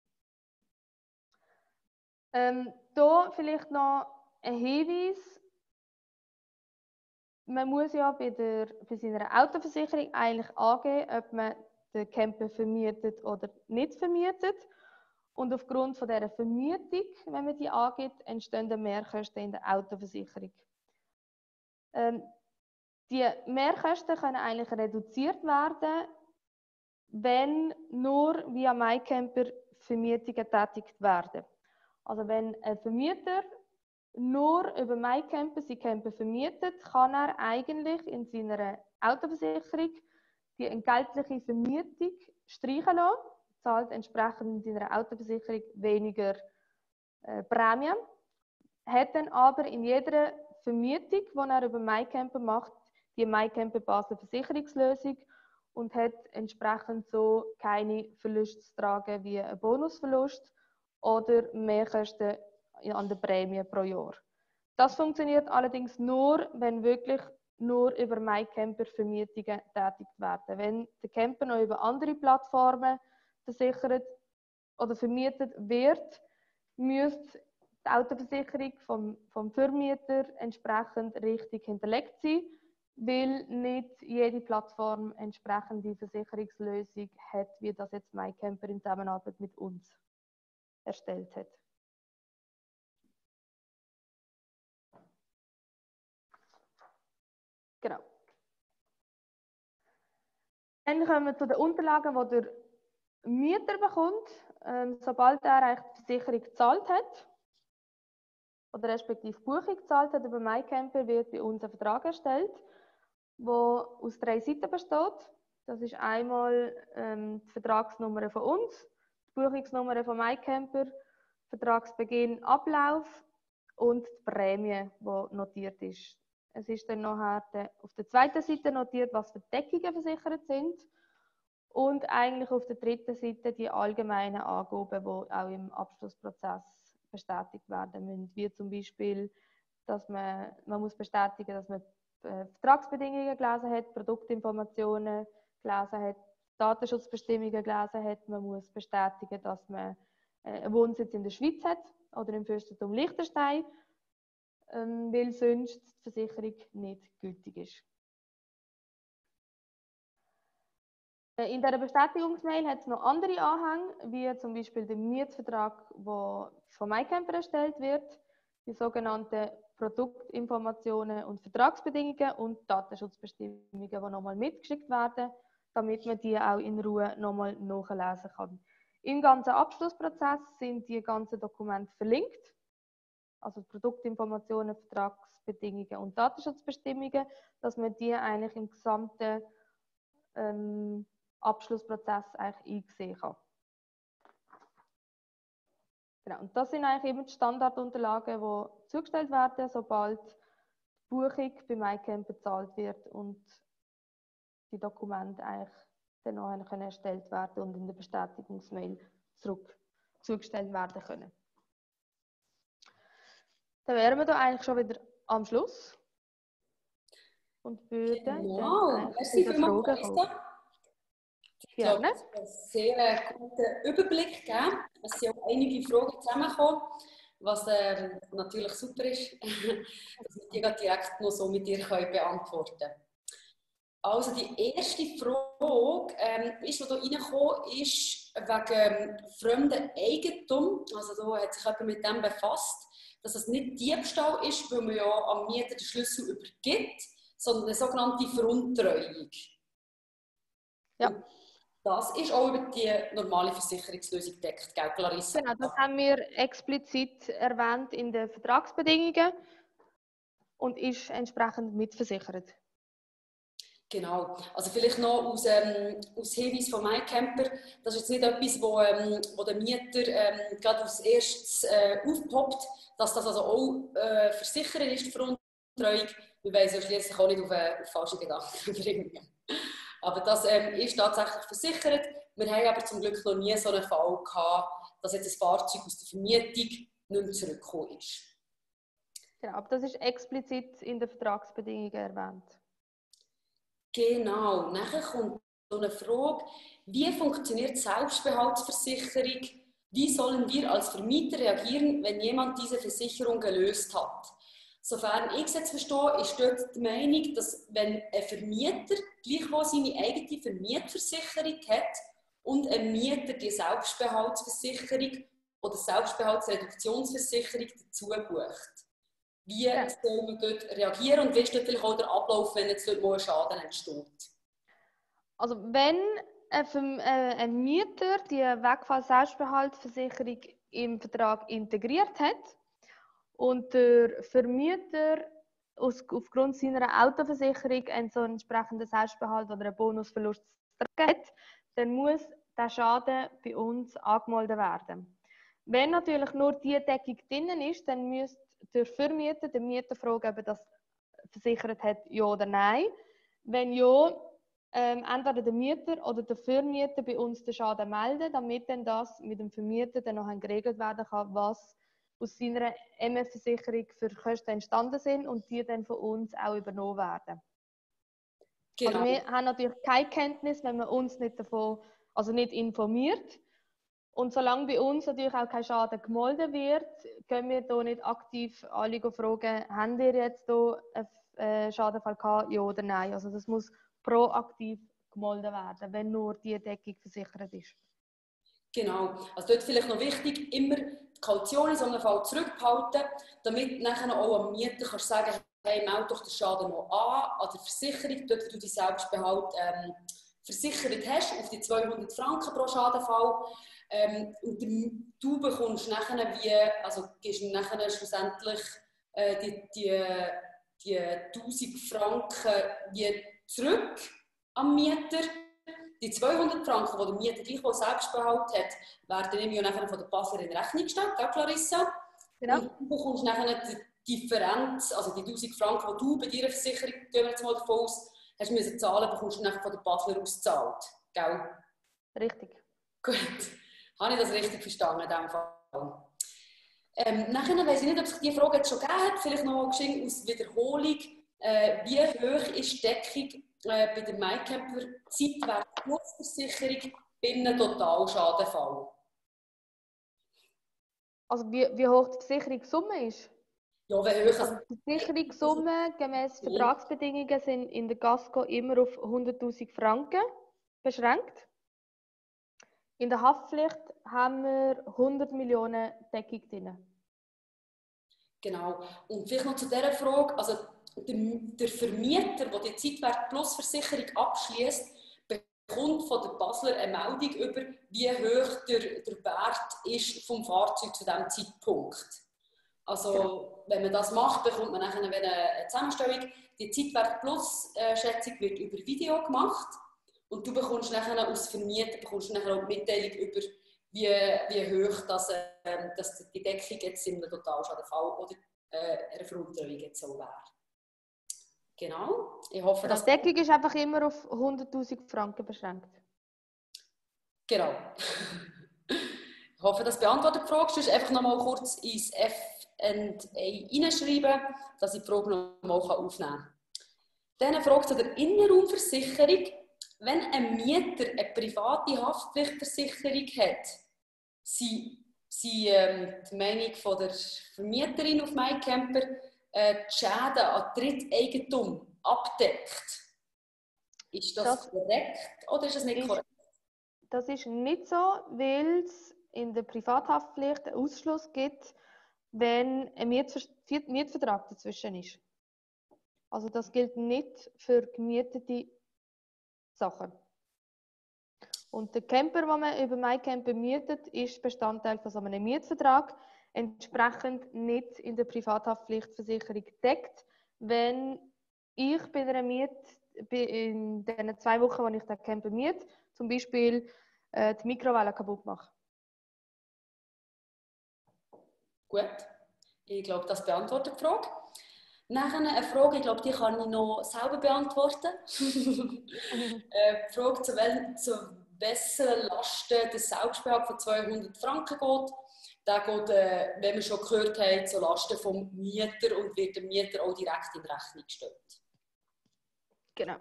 Hier vielleicht noch ein Hinweis. Man muss ja bei seiner Autoversicherung eigentlich angeben, ob man den Camper vermietet oder nicht vermietet. Und aufgrund von dieser Vermietung, wenn man die angibt, entstehen Mehrkosten in der Autoversicherung. Die Mehrkosten können eigentlich reduziert werden, wenn nur via MyCamper Vermietungen getätigt werden. Also wenn ein Vermieter nur über MyCamper seinen Camper vermietet, kann er eigentlich in seiner Autoversicherung die entgeltliche Vermietung streichen lassen, zahlt entsprechend in seiner Autoversicherung weniger Prämie, hat dann aber in jeder Vermietung, die er über MyCamper macht, die MyCamper Basisversicherungslösung und hat entsprechend so keine Verluste zu tragen wie ein Bonusverlust oder Mehrkosten an der Prämie pro Jahr. Das funktioniert allerdings nur, wenn wirklich nur über MyCamper Vermietungen getätigt werden. Wenn der Camper noch über andere Plattformen versichert oder vermietet wird, müsste die Autoversicherung vom Vermieter entsprechend richtig hinterlegt sein, weil nicht jede Plattform entsprechende Versicherungslösung hat, wie das jetzt MyCamper in Zusammenarbeit mit uns erstellt hat. Genau. Dann kommen wir zu den Unterlagen, die der Mieter bekommt, sobald er die Versicherung gezahlt hat oder respektive Buchung gezahlt hat über MyCamper, wird bei uns ein Vertrag erstellt, der aus 3 Seiten besteht. Das ist einmal die Vertragsnummer von uns, die Buchungsnummer von MyCamper, Vertragsbeginn, Ablauf und die Prämie, die notiert ist. Es ist dann nachher auf der zweiten Seite notiert, was für Deckungen versichert sind. Und eigentlich auf der dritten Seite die allgemeinen Angaben, die auch im Abschlussprozess bestätigt werden müssen. Wie zum Beispiel, dass man muss bestätigen, dass man Vertragsbedingungen gelesen hat, Produktinformationen gelesen hat, Datenschutzbestimmungen gelesen hat. Man muss bestätigen, dass man einen Wohnsitz in der Schweiz hat oder im Fürstentum Liechtenstein, weil sonst die Versicherung nicht gültig ist. In dieser Bestätigungsmail hat es noch andere Anhänge, wie zum Beispiel den Mietvertrag, der von MyCamper erstellt wird, die sogenannten Produktinformationen und Vertragsbedingungen und Datenschutzbestimmungen, die nochmal mitgeschickt werden, damit man die auch in Ruhe nochmal nachlesen kann. Im ganzen Abschlussprozess sind die ganzen Dokumente verlinkt, also Produktinformationen, Vertragsbedingungen und Datenschutzbestimmungen, dass man die eigentlich im gesamten Abschlussprozess eigentlich einsehen kann. Genau, und das sind eigentlich immer die Standardunterlagen, die zugestellt werden, sobald die Buchung bei MyCamper bezahlt wird und die Dokumente eigentlich dann noch erstellt werden und in der Bestätigungsmail zugestellt werden können. Dann wären wir da eigentlich schon wieder am Schluss. und würde Genau, dann merci zu den Fragen kommen. vielmals. Ich glaube, Gerne. das hat einen sehr guten Überblick gegeben. Es sind auch einige Fragen zusammengekommen, was natürlich super ist, dass wir die direkt noch so mit dir beantworten können. Also die erste Frage, die hier reingekommen ist, wegen fremdem Eigentum. Also da hat sich jemand mit dem befasst, dass es nicht Diebstahl ist, weil man ja am Mieter den Schlüssel übergibt, sondern eine sogenannte Veruntreuung. Ja. Und das ist auch über die normale Versicherungslösung gedeckt, gell, Clarissa? Genau, das haben wir explizit erwähnt in den Vertragsbedingungen und ist entsprechend mitversichert. Genau. Also vielleicht noch aus Hinweis von MyCamper, das ist jetzt nicht etwas, wo der Mieter gerade als erstes aufpoppt, dass das also auch versichert ist, die Veruntreuung. Wir wollen ja schließlich auch nicht auf falsche Gedanken bringen. Aber das ist tatsächlich versichert. Wir haben aber zum Glück noch nie so einen Fall gehabt, dass jetzt ein Fahrzeug aus der Vermietung nicht mehr zurückgekommen ist. Genau, aber das ist explizit in den Vertragsbedingungen erwähnt. Genau. Nachher kommt so eine Frage, wie funktioniert die Selbstbehaltsversicherung? Wie sollen wir als Vermieter reagieren, wenn jemand diese Versicherung gelöst hat? Sofern ich es jetzt verstehe, ist dort die Meinung, dass wenn ein Vermieter gleichwohl seine eigene Vermietversicherung hat und ein Mieter die Selbstbehaltsversicherung oder Selbstbehaltsreduktionsversicherung dazu bucht. Wie soll man dort reagieren und wie ist dort vielleicht auch der Ablauf, wenn jetzt dort mal ein Schaden entsteht? Also wenn ein Mieter die Wegfall-Selbstbehaltsversicherung im Vertrag integriert hat und der Vermieter aufgrund seiner Autoversicherung einen so entsprechenden Selbstbehalt oder einen Bonusverlust hat, dann muss der Schaden bei uns angemeldet werden. Wenn natürlich nur die Deckung drin ist, dann müsste der Vermieter den Mieter fragen, ob er das versichert hat, ja oder nein. Wenn ja, entweder der Mieter oder der Vermieter bei uns den Schaden melden, damit dann das mit dem Vermieter dann noch geregelt werden kann, was aus seiner MF-Versicherung für Kosten entstanden sind und die dann von uns auch übernommen werden. Genau. Also wir haben natürlich keine Kenntnis, wenn man uns nicht davon, also nicht informiert. Und solange bei uns natürlich auch kein Schaden gemeldet wird, können wir hier nicht aktiv alle fragen, haben wir jetzt hier einen Schadenfall gehabt, ja oder nein. Also das muss proaktiv gemeldet werden, wenn nur die Deckung versichert ist. Genau. Also dort vielleicht noch wichtig, immer die Kaution in so einem Fall zurückbehalten, damit nachher auch am Mieter kannst sagen, hey, melde doch den Schaden noch an der Versicherung, dort wo du dich Selbstbehalt versichert hast, auf die 200 Franken pro Schadenfall. Und du bekommst nachher gibst nachher schlussendlich die 1000 Franken wie zurück am Mieter. Die 200 Franken, die der Mieter gleichwohl Selbstbehalt hat, werden ihm ja nachher von der Basler in Rechnung gestellt, gell, Clarissa? Genau. Und du bekommst nachher die Differenz, also die 1000 Franken, die du bei deiner Versicherung, gehen wir jetzt mal davon aus, hast müssen zahlen, bekommst du nachher von der Basler ausgezahlt, gell? Richtig. Gut. Habe ich das richtig verstanden in diesem Fall? Nachher weiss ich nicht, ob sich diese Frage jetzt schon gegeben hat, vielleicht noch geschehen aus Wiederholung. Wie hoch ist die Deckung bei der MyCamper Zeitwert-Plus-Versicherung bei einem Totalschadenfall? Also wie hoch die Versicherungssumme ist? Ja, wie hoch also die Versicherungssumme gemäß Vertragsbedingungen sind in der Gasco immer auf 100'000 Franken beschränkt. In der Haftpflicht haben wir 100 Millionen Deckung drin. Genau. Und vielleicht noch zu dieser Frage, also der Vermieter, der die Zeitwert-Plus-Versicherung abschließt, bekommt von der Basler eine Meldung über, wie hoch der Wert ist vom Fahrzeug zu diesem Zeitpunkt. Also, wenn man das macht, bekommt man nachher eine Zusammenstellung. Die Zeitwert-Plus-Schätzung wird über Video gemacht und du bekommst nachher als Vermieter auch die Mitteilung über, wie hoch dass die Deckung jetzt in einem Totalschadenfall oder einer Veruntreuung jetzt so wäre. Genau. Ich hoffe, Die Deckung ist einfach immer auf 100'000 Franken beschränkt. Genau. Ich hoffe, das beantwortet die Frage. Sonst einfach noch mal kurz ins F&A hineinschreiben, dass ich die Frage noch mal aufnehmen kann. Dann eine Frage zu der Innenraumversicherung. Wenn ein Mieter eine private Haftpflichtversicherung hat, sind die Meinung von der Vermieterin auf MyCamper die Schäden an Dritteigentum abdeckt. Ist das korrekt oder ist das nicht korrekt? Das ist nicht so, weil es in der Privathaftpflicht einen Ausschluss gibt, wenn ein Mietvertrag dazwischen ist. Also das gilt nicht für gemietete Sachen. Und der Camper, den man über MyCamper mietet, ist Bestandteil von so einem Mietvertrag, entsprechend nicht in der Privathaftpflichtversicherung gedeckt. Wenn ich in den 2 Wochen, wo ich den Camper miete, zum Beispiel die Mikrowelle kaputt mache. Gut, ich glaube, das beantwortet die Frage. Nachher eine Frage, ich glaube, die kann ich noch selber beantworten. Die Frage, zu wessen Lasten der Selbstbehalt von 200 Franken geht. Der geht, wenn wir schon gehört haben, zu Lasten vom Mieter und wird dem Mieter auch direkt in Rechnung gestellt. Genau.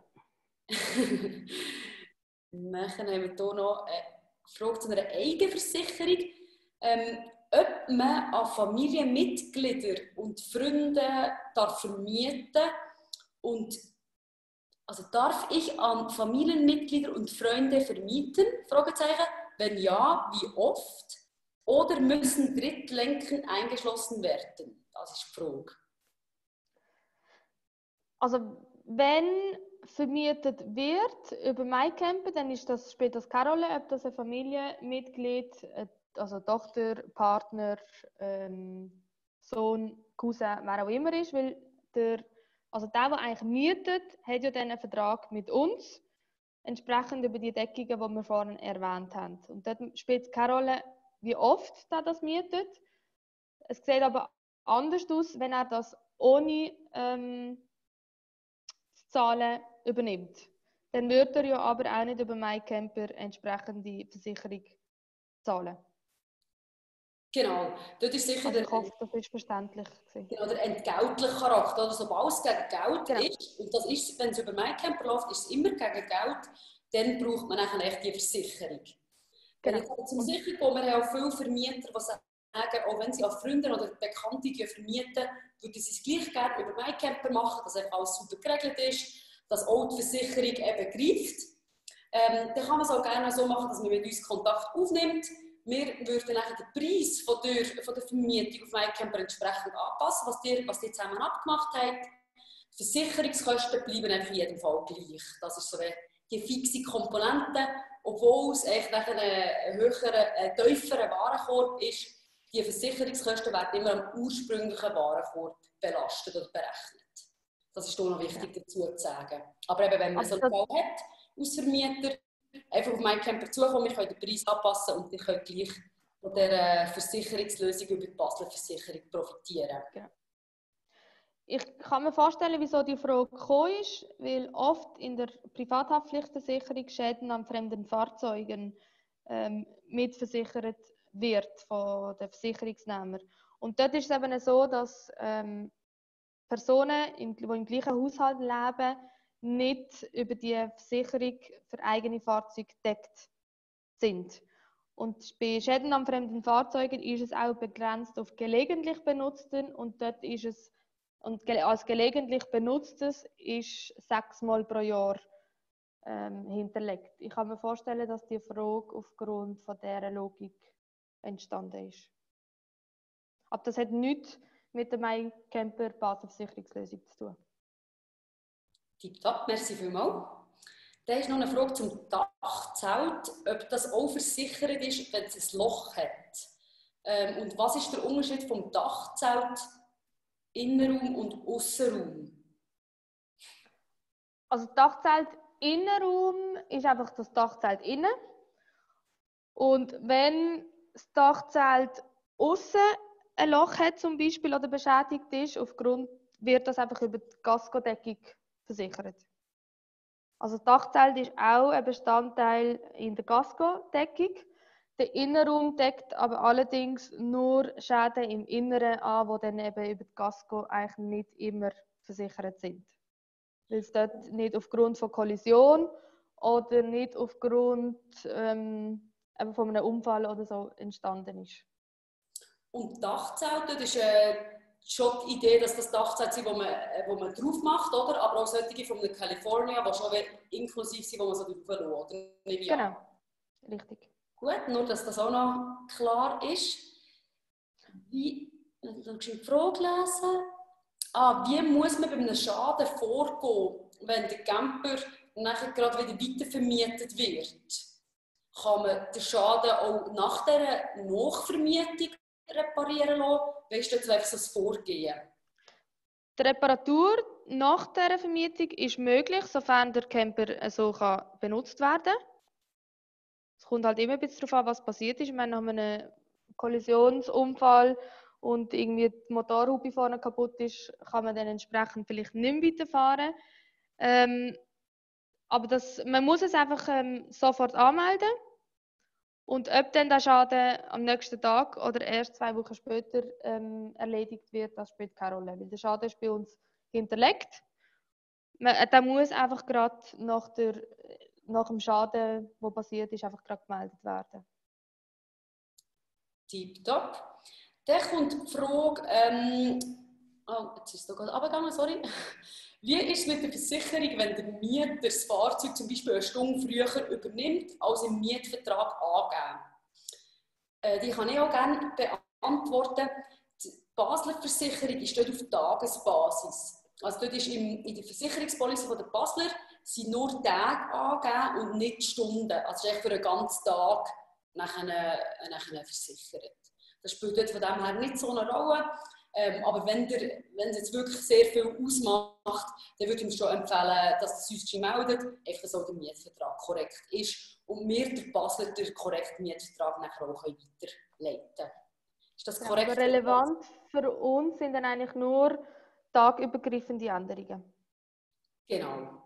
Nachher haben wir hier noch eine Frage zu einer Eigenversicherung. Ob man an Familienmitglieder und Freunde vermieten und also darf ich an Familienmitglieder und Freunde vermieten? Fragezeichen. Wenn ja, wie oft? Oder müssen Drittlenken eingeschlossen werden? Das ist die Frage. Also wenn vermietet wird über MyCamper, dann spielt das keine Rolle, ob das ein Familienmitglied, also Tochter, Partner, Sohn, Cousin, wer auch immer ist, weil der eigentlich mietet, hat ja dann einen Vertrag mit uns, entsprechend über die Deckungen, die wir vorhin erwähnt haben. Und dort spielt es keine Rolle, wie oft er das mietet. Es sieht aber anders aus, wenn er das ohne Zahlen übernimmt. Dann wird er ja aber auch nicht über MyCamper entsprechende Versicherung zahlen. Genau, dort ist sicher ich hoffe, das ist verständlich gewesen. Genau, der entgeltliche Charakter. Oder sobald es gegen Geld ist, und das ist, wenn es über MyCamper läuft, ist es immer gegen Geld, dann braucht man eigentlich echt die Versicherung. Wenn ich zum Sicherung komme, wir haben auch viele Vermieter, die sagen, auch wenn sie an Freunde oder Bekannte vermieten, würden sie es gleich gerne über MyCamper machen, dass alles super geregelt ist, dass auch die Versicherung eben greift. Dann kann man es auch gerne so machen, dass man mit uns Kontakt aufnimmt. Wir würden dann den Preis von der Vermietung auf MyCamper entsprechend anpassen, was die zusammen abgemacht haben. Die Versicherungskosten bleiben in jedem Fall gleich. Das ist so die fixe Komponente, obwohl es eigentlich ein tieferer Warenkorb ist. Die Versicherungskosten werden immer am ursprünglichen Warenkorb belastet oder berechnet. Das ist hier noch wichtig dazu zu sagen. Aber eben, wenn man so einen Fall hat, als Vermieter, einfach auf MyCamper zukommen, wir können den Preis anpassen und ihr könnt gleich von dieser Versicherungslösung über die Basler Versicherung profitieren. Genau. Ich kann mir vorstellen, wieso die Frage gekommen ist, weil oft in der Privathaftpflichtversicherung Schäden an fremden Fahrzeugen mitversichert wird von den Versicherungsnehmern. Und dort ist es eben so, dass Personen, die im gleichen Haushalt leben, nicht über die Versicherung für eigene Fahrzeuge gedeckt sind. Und bei Schäden an fremden Fahrzeugen ist es auch begrenzt auf gelegentlich Benutzten und dort ist es, und als gelegentlich Benutztes ist 6-mal pro Jahr hinterlegt. Ich kann mir vorstellen, dass die Frage aufgrund von dieser Logik entstanden ist. Aber das hat nichts mit der MyCamper Basisversicherungslösung zu tun. Tipptopp, merci vielmals. Dann ist noch eine Frage zum Dachzelt, ob das auch versichert ist, wenn es ein Loch hat. Und was ist der Unterschied vom Dachzelt, Innenraum und Aussenraum? Also Dachzelt Innenraum ist einfach das Dachzelt innen. Und wenn das Dachzelt außen ein Loch hat zum Beispiel oder beschädigt ist, wird das einfach über die Kaskodeckung versichert. Also das Dachzelt ist auch ein Bestandteil in der Kaskodeckung. Der Innenraum deckt aber allerdings nur Schäden im Inneren an, die dann eben über die Kasko eigentlich nicht immer versichert sind. weil es dort nicht aufgrund von Kollision oder nicht aufgrund eben von einem Unfall oder so entstanden ist. Und Dachzelte, das ist schon die Idee, dass das Dachzelte sind, wo man drauf macht, oder? Aber auch solche von der California, die schon inklusiv sind, wo man so drauf lässt, oder? Genau, richtig. Gut, nur dass das auch noch klar ist. Wie, ich habe die Frage lesen. Wie muss man bei einem Schaden vorgehen, wenn der Camper nachher gerade wieder weitervermietet wird? Kann man den Schaden auch nach dieser Nachvermietung reparieren lassen? Weißt du, jetzt einfach so das Vorgehen? Die Reparatur nach dieser Vermietung ist möglich, sofern der Camper so benutzt werden kann. Es kommt halt immer ein bisschen darauf an, was passiert ist. Ich meine, nach einem Kollisionsunfall und irgendwie die Motorhaube vorne kaputt ist, kann man dann entsprechend vielleicht nicht mehr weiterfahren. Aber man muss es einfach sofort anmelden. Und ob dann der Schaden am nächsten Tag oder erst 2 Wochen später erledigt wird, das spielt keine Rolle. Weil der Schaden ist bei uns hinterlegt. Der muss einfach gerade nach dem Schaden, der passiert ist, einfach gerade gemeldet werden. Tipptopp. Dann kommt die Frage, jetzt ist es gerade runtergegangen, sorry. Wie ist es mit der Versicherung, wenn der Mieter das Fahrzeug zum Beispiel eine Stunde früher übernimmt, als im Mietvertrag angegeben? Die kann ich auch gerne beantworten. Die Basler Versicherung ist dort auf Tagesbasis. Also dort ist in der Versicherungspolice der Basler sind nur Tage angegeben und nicht Stunden. Also es ist für einen ganzen Tag nachher versichert. Das spielt dort von dem her nicht so eine Rolle. Aber wenn es jetzt wirklich sehr viel ausmacht, dann würde ich mir schon empfehlen, dass es uns meldet, einfach, dass auch der Mietvertrag korrekt ist und wir der Basler den korrekten Mietvertrag nachher auch weiterleiten können. Ist das korrekt? Ja, aber relevant für uns sind dann eigentlich nur tagübergreifende Änderungen. Genau.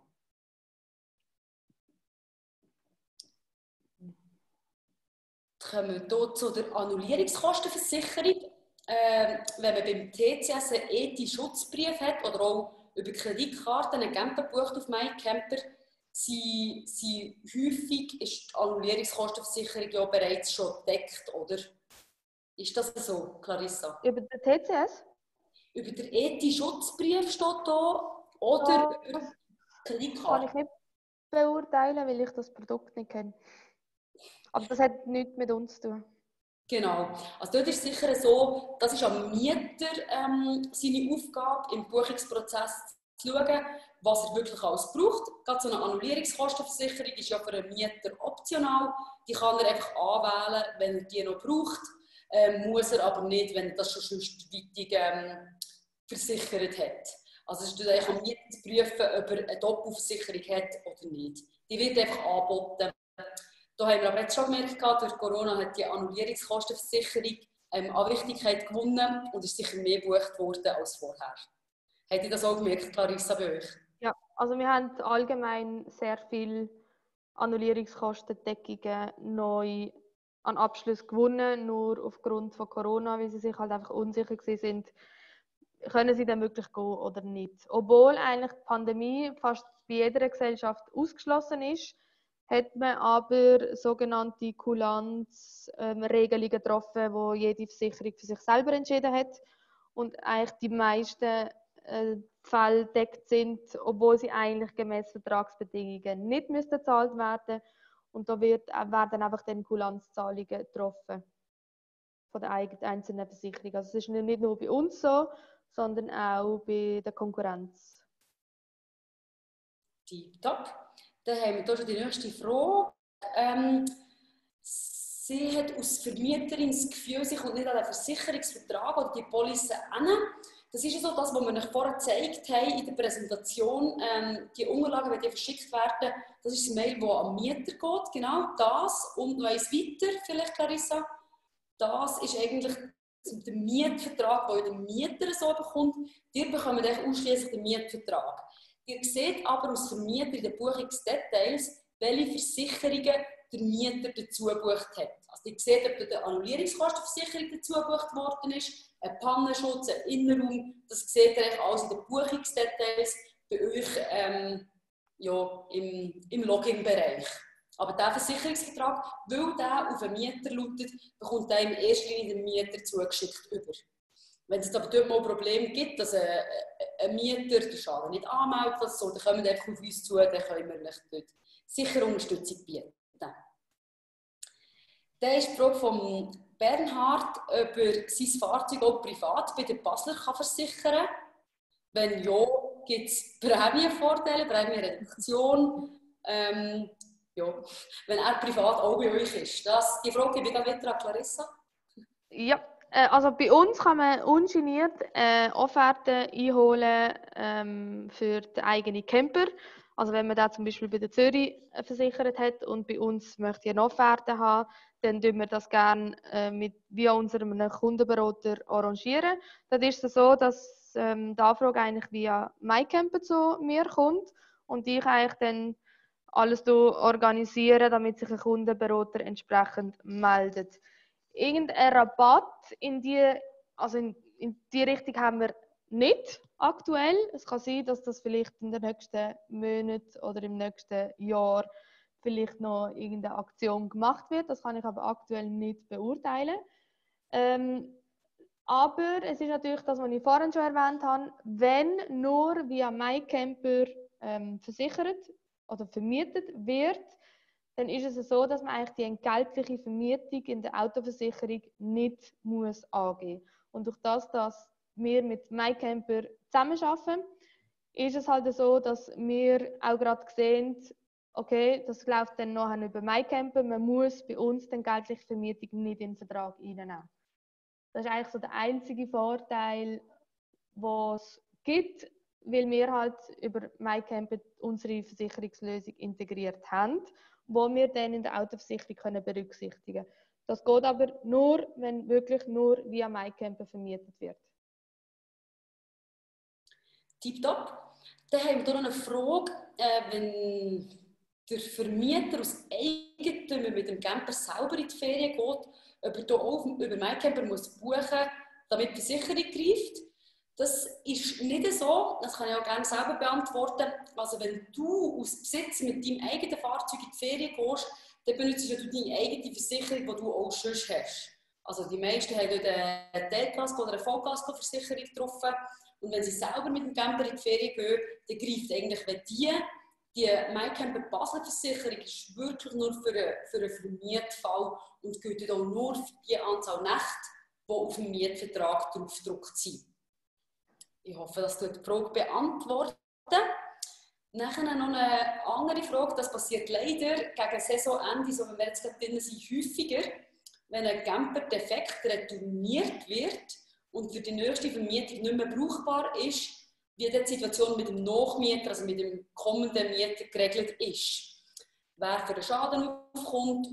Kommen wir hier zu der Annullierungskostenversicherung. Wenn man beim TCS einen ETI-Schutzbrief hat oder auch über Kreditkarten einen Camper bucht auf MyCamper, häufig ist die Annullierungskostenversicherung ja bereits schon gedeckt, oder? Ist das so, Clarissa? Über den TCS? Über den ETI-Schutzbrief steht da oder über die Kreditkarte? Kann ich nicht beurteilen, weil ich das Produkt nicht kenne. Aber das hat nichts mit uns zu tun. Genau. Also dort ist es sicher so, das ist am Mieter seine Aufgabe, im Buchungsprozess zu schauen, was er wirklich alles braucht. Gerade so eine Annullierungskostenversicherung ist ja für einen Mieter optional. Die kann er einfach anwählen, wenn er die noch braucht. Muss er aber nicht, wenn er das schon weitig versichert hat. Also es ist eigentlich am Mieter zu prüfen, ob er eine Doppelversicherung hat oder nicht. Die wird einfach angeboten. Da haben wir aber jetzt schon gemerkt, durch Corona hat die Annullierungskostenversicherung an Wichtigkeit gewonnen und ist sicher mehr gebucht worden als vorher. Habt ihr das auch gemerkt, Clarissa, bei euch? Ja, also wir haben allgemein sehr viele Annullierungskostendeckungen neu an Abschluss gewonnen, nur aufgrund von Corona, weil sie sich halt einfach unsicher sind, können sie dann wirklich gehen oder nicht. Obwohl eigentlich die Pandemie fast bei jeder Gesellschaft ausgeschlossen ist, hat man aber sogenannte Kulanzregelungen getroffen, wo jede Versicherung für sich selber entschieden hat und eigentlich die meisten Fälle deckt sind, obwohl sie eigentlich gemäß Vertragsbedingungen nicht gezahlt werden müssen. Und da werden einfach dann Kulanzzahlungen getroffen von der einzelnen Versicherung. Also es ist nicht nur bei uns so, sondern auch bei der Konkurrenz. Top. Dann haben wir hier schon die nächste Frage. Sie hat als Vermieterin das Gefühl, sie kommt nicht an den Versicherungsvertrag oder die Police hin. Das ist ja so das, was wir euch vorher gezeigt haben in der Präsentation. Die Unterlagen, wenn die verschickt werden, das ist das Mail, das am Mieter geht. Genau das. Und noch eins weiter, vielleicht, Clarissa. Das ist eigentlich der Mietvertrag, den der Mieter so bekommt. Ihr bekommt ausschließlich den Mietvertrag. Ihr seht aber als Vermieter in den Buchungsdetails, welche Versicherungen der Mieter dazu gebucht hat. Also ihr seht, ob eine Annullierungskostenversicherung dazu gebucht worden ist, ein Pannenschutz, ein Innenraum, das seht ihr alles in den Buchungsdetails. bei euch im Login-Bereich. Aber dieser Versicherungsvertrag, weil der auf einen Mieter lautet, bekommt der in erster Linie den Mieter zugeschickt über. Wenn es aber dort mal ein Problem gibt, dass ein Mieter den Schaden nicht anmeldet, dann kommen wir einfach auf uns zu, dann können wir dort sicher Unterstützung bieten. Dann ist die Frage von Bernhard, ob er sein Fahrzeug auch privat bei der Basler versichern kann. Wenn ja, gibt es Prämienvorteile, Prämienreduktion. Ja, wenn er privat auch bei euch ist. Die Frage gebe ich dann wieder an Clarissa. Ja, also bei uns kann man ungeniert Offerten einholen für den eigenen Camper. Also wenn man da zum Beispiel bei der Zürich versichert hat und bei uns möchte eine Offerte haben, dann tun wir das gerne via unserem Kundenberater arrangieren. Dann ist es so, dass die Anfrage eigentlich via MyCamper zu mir kommt und ich eigentlich dann alles organisiere, damit sich ein Kundenberater entsprechend meldet. Irgendein Rabatt in die Richtung haben wir nicht aktuell. Es kann sein, dass das vielleicht in den nächsten Monaten oder im nächsten Jahr vielleicht noch irgendeine Aktion gemacht wird. Das kann ich aber aktuell nicht beurteilen. Aber es ist natürlich das, was ich vorhin schon erwähnt habe, wenn nur via MyCamper versichert oder vermietet wird, dann ist es so, dass man eigentlich die entgeltliche Vermietung in der Autoversicherung nicht muss angeben muss. Und durch das, dass wir mit MyCamper zusammenarbeiten, ist es halt so, dass wir auch gerade sehen, okay, das läuft dann nachher über MyCamper, man muss bei uns die entgeltliche Vermietung nicht in den Vertrag reinnehmen. Das ist eigentlich so der einzige Vorteil, den es gibt, weil wir halt über MyCamper unsere Versicherungslösung integriert haben, wo wir dann in der Autoversicherung berücksichtigen können. Das geht aber nur, wenn wirklich nur via MyCamper vermietet wird. Tipptopp. Dann haben wir hier noch eine Frage, wenn der Vermieter aus Eigentümer mit dem Camper selber in die Ferien geht, ob er hier auch über MyCamper muss buchen, damit die Versicherung greift. Das ist nicht so, das kann ich auch gerne selber beantworten. Also wenn du aus Besitz mit deinem eigenen Fahrzeug in die Ferien gehst, dann benutzt du deine eigene Versicherung, die du auch sonst hast. Also die meisten haben dort eine Teilkasko- oder eine Vollkasko-Versicherung getroffen. Und wenn sie selber mit dem Camper in die Ferien gehen, dann greift eigentlich, wenn die MyCamper Basel Versicherung ist wirklich nur für einen Vermietfall und gilt auch nur für die Anzahl Nächte, die auf dem Mietvertrag draufgedruckt sind. Ich hoffe, dass du die Frage beantworten. Nachher noch eine andere Frage, das passiert leider gegen Saisonende, so wie wir jetzt gerade drin sind, häufiger, wenn ein Camper defekt retourniert wird und für die nächste Vermietung nicht mehr brauchbar ist, wie die Situation mit dem Nachmieter, also mit dem kommenden Mieter geregelt ist. Wer für den Schaden aufkommt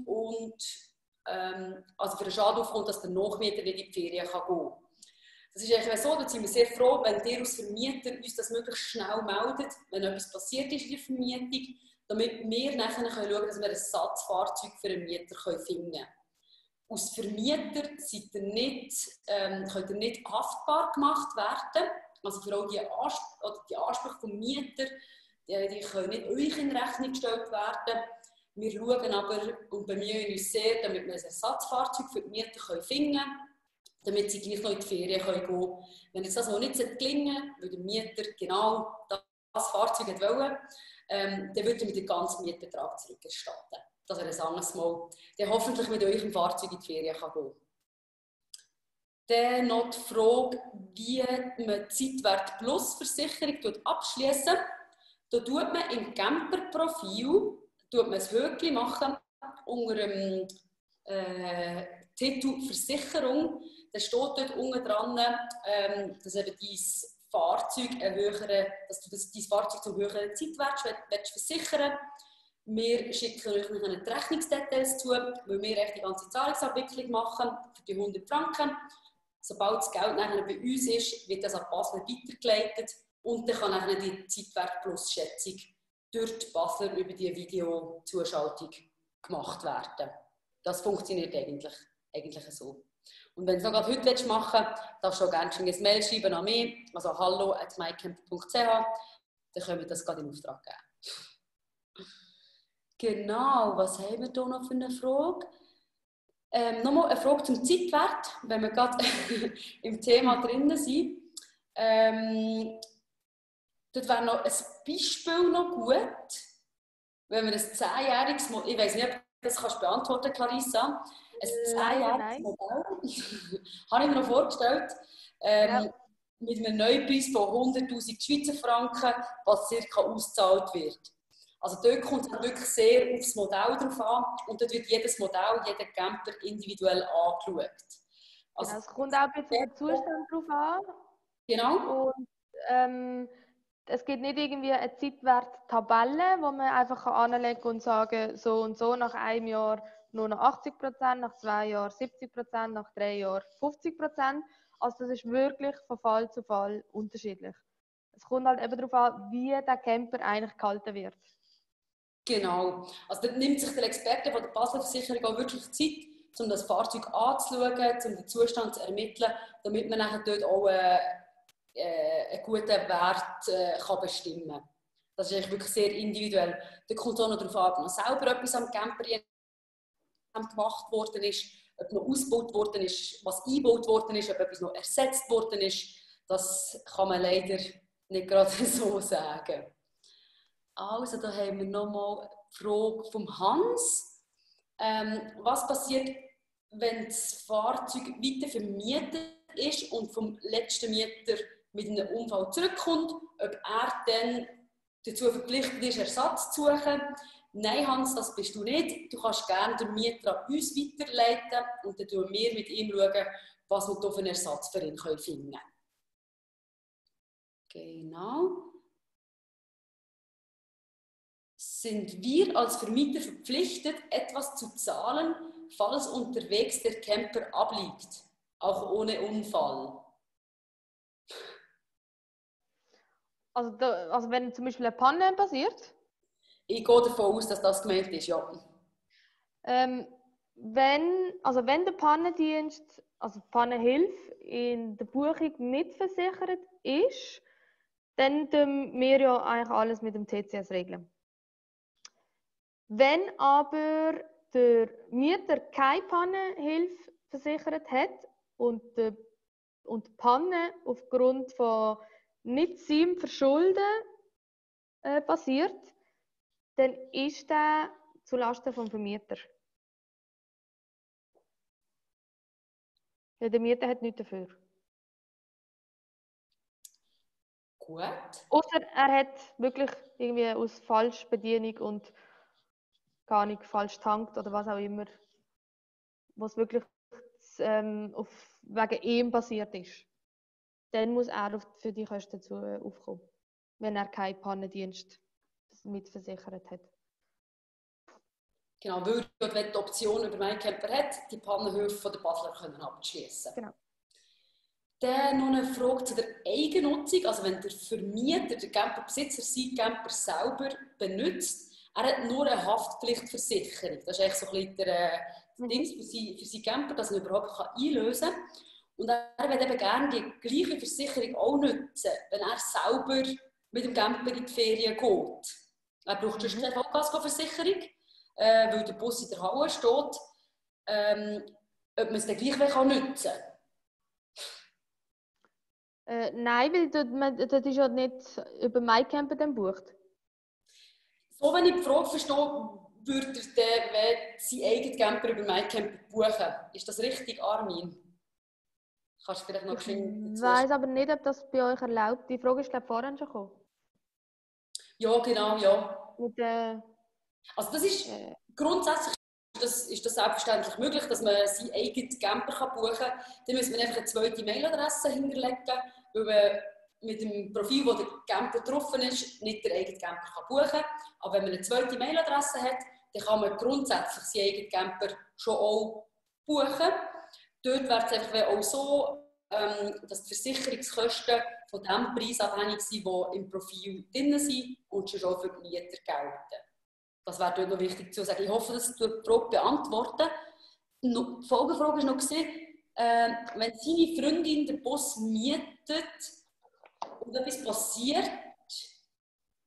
dass der Nachmieter nicht in die Ferien gehen kann. Das ist eigentlich so, da sind wir sehr froh, wenn ihr als Vermieter uns das möglichst schnell meldet, wenn etwas passiert ist in der Vermietung, damit wir nachher schauen können, dass wir ein Ersatzfahrzeug für einen Mieter finden können. Als Vermieter könnt ihr nicht haftbar gemacht werden. Also für all die Ansprüche des Mieters, die können nicht euch in Rechnung gestellt werden. Wir schauen aber und bemühen uns sehr, damit wir ein Ersatzfahrzeug für die Mieter finden können, damit sie gleich noch in die Ferien gehen können. Wenn jetzt das noch nicht gelingen, weil der Mieter genau das Fahrzeug wollte, dann würde er mit dem ganzen Mietbetrag zurückerstatten. Dass er ein anderes Mal dann hoffentlich mit euch im Fahrzeug in die Ferien gehen kann. Dann noch die Frage, wie man die Zeitwert Plus Versicherung abschließt. Da tut man im Camper-Profil ein Häkchen machen unter dem Titel Versicherung. Da steht dort unten dran, dass eben dein Fahrzeug dein Fahrzeug zum höheren Zeitwert versichern willst. Wir schicken euch noch die Rechnungsdetails zu, weil wir die ganze Zahlungsabwicklung machen für die 100 Franken. Sobald das Geld nachher bei uns ist, wird das an Basler weitergeleitet und dann kann nachher die Zeitwert-Plus-Schätzung durch die Basler über die Videozuschaltung gemacht werden. Das funktioniert eigentlich so. Und wenn du es noch heute machen willst, darfst du auch gerne ein Mail schreiben an mich, also hallo@mycamper.ch. dann können wir das gerade in Auftrag geben. Genau, was haben wir hier noch für eine Frage? Nochmal eine Frage zum Zeitwert, wenn wir gerade im Thema drin sind. Dort wäre noch ein Beispiel noch gut, wenn wir ein 10-jähriges Modell, ich weiss nicht, ob du das kannst beantworten, Clarissa, ein 10-jähriges Modell, habe ich mir noch vorgestellt, mit einem Neupreis von 100'000 Schweizer Franken, was ca. ausgezahlt wird. Also dort kommt es wirklich sehr aufs Modell drauf an und dort wird jedes Modell, jeder Camper individuell angeschaut. Also, genau, es kommt auch ein bisschen auf den Zustand drauf an. Genau. Und es gibt nicht irgendwie eine Zeitwert-Tabelle, wo man einfach anlegen kann und sagen, so und so nach einem Jahr nur noch 80%, nach 2 Jahren 70%, nach 3 Jahren 50%. Also das ist wirklich von Fall zu Fall unterschiedlich. Es kommt halt eben darauf an, wie der Camper eigentlich gehalten wird. Genau. Also da nimmt sich der Experte von der Basler Versicherung auch wirklich Zeit, um das Fahrzeug anzuschauen, um den Zustand zu ermitteln, damit man nachher dort auch einen guten Wert kann bestimmen kann. Das ist eigentlich wirklich sehr individuell. Da kommt es auch noch darauf an, ob noch selber etwas am Camper gemacht worden ist, ob noch ausgebaut worden ist, was eingebaut worden ist, ob etwas noch ersetzt worden ist. Das kann man leider nicht gerade so sagen. Also, da haben wir nochmal die Frage vom Hans. Was passiert, wenn das Fahrzeug weiter vermietet ist und vom letzten Mieter mit einem Unfall zurückkommt, ob er dann dazu verpflichtet ist, Ersatz zu suchen? Nein, Hans, das bist du nicht. Du kannst gerne den Mieter an uns weiterleiten und dann schauen wir mit ihm, was wir hier für einen Ersatz für ihn finden können. Genau. Sind wir als Vermieter verpflichtet, etwas zu zahlen, falls unterwegs der Camper abliegt, auch ohne Unfall? Also wenn zum Beispiel eine Panne passiert? Ich gehe davon aus, dass das gemeint ist, ja. Wenn der Pannendienst, also Pannenhilfe, in der Buchung nicht versichert ist, dann tun wir ja eigentlich alles mit dem TCS regeln. Wenn aber der Mieter keine Pannenhilfe versichert hat und die Panne aufgrund von nicht seinem Verschulden passiert, dann ist das zulasten vom Vermieter. Ja, der Mieter hat nichts dafür. Gut. Außer er hat wirklich irgendwie aus Falschbedienung und gar nicht falsch tankt oder was auch immer, was wirklich wegen ihm passiert ist. Dann muss er für die Kosten aufkommen, wenn er keinen Pannendienst mitversichert hat. Genau, weil wenn die Option über MyCamper hat, die Pannenhilfe von der Basler können abschließen. Genau. Dann noch eine Frage zu der Eigennutzung. Also wenn der Vermieter, der Camperbesitzer, seinen Camper selber benutzt, er hat nur eine Haftpflichtversicherung. Das ist eigentlich so ein bisschen der Ding für seinen Camper, dass er überhaupt einlösen kann. Und er würde eben gerne die gleiche Versicherung auch nutzen, wenn er selber mit dem Camper in die Ferien geht. Er braucht sonst keine Vollkaskoversicherung, weil der Bus in der Halle steht. Ob man es dann gleich nutzen kann. Nein, weil das ist ja nicht über MyCamper dann bucht. So, wenn ich die Frage verstehe, würde er seinen eigenen Camper über MyCamper buchen. Ist das richtig, Armin? Kannst du vielleicht noch Ich weiss aber nicht, ob das bei euch erlaubt. Die Frage ist, glaube ich, vorhin schon gekommen. Ja, genau, ja. Also das ist grundsätzlich ist das selbstverständlich möglich, dass man seinen eigenen Camper buchen kann. Dann muss man einfach eine zweite Mailadresse hinterlegen, weil man mit dem Profil, wo der Camper getroffen ist, nicht den eigenen Camper buchen kann. Aber wenn man eine zweite Mailadresse hat, dann kann man grundsätzlich seinen eigenen Camper schon auch buchen. Dort wäre es einfach auch so, dass die Versicherungskosten von dem Preis abhängig sind, die im Profil drin sind und schon für die Mieter gelten. Das wäre dort noch wichtig zu sagen. Ich hoffe, dass du die Frage beantworten. Die Folgefrage war noch, wenn seine Freundin den Bus mietet und etwas passiert,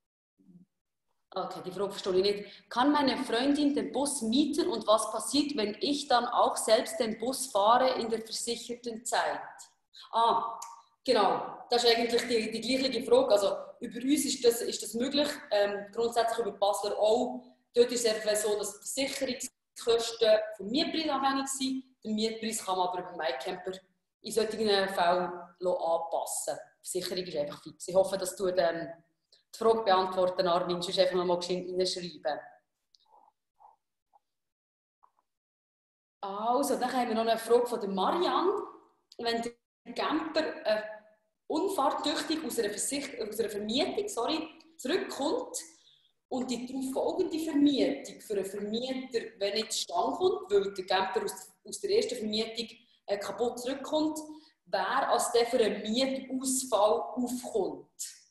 Okay, die Frage verstehe ich nicht. Kann meine Freundin den Bus mieten und was passiert, wenn ich dann auch selbst den Bus fahre in der versicherten Zeit? Ah, genau. Das ist eigentlich die gleiche Frage. Also über uns ist das möglich, grundsätzlich über Basler auch. Dort ist es einfach so, dass die Versicherungskosten vom Mietpreis abhängig sind. Den Mietpreis kann man aber über MyCamper in solchen Fällen anpassen. Die Versicherung ist einfach fix. Ich hoffe, dass du die Frage beantworten, Armin, sonst einfach noch mal reinschreiben. Also, dann haben wir noch eine Frage von der Marianne. Wenn der Camper unfahrtüchtig aus einer Vermietung zurückkommt und die darauf folgende Vermietung für einen Vermieter, wenn nicht zustande kommt, weil der Camper aus der ersten Vermietung kaputt zurückkommt, wer als der für einen Mietausfall aufkommt?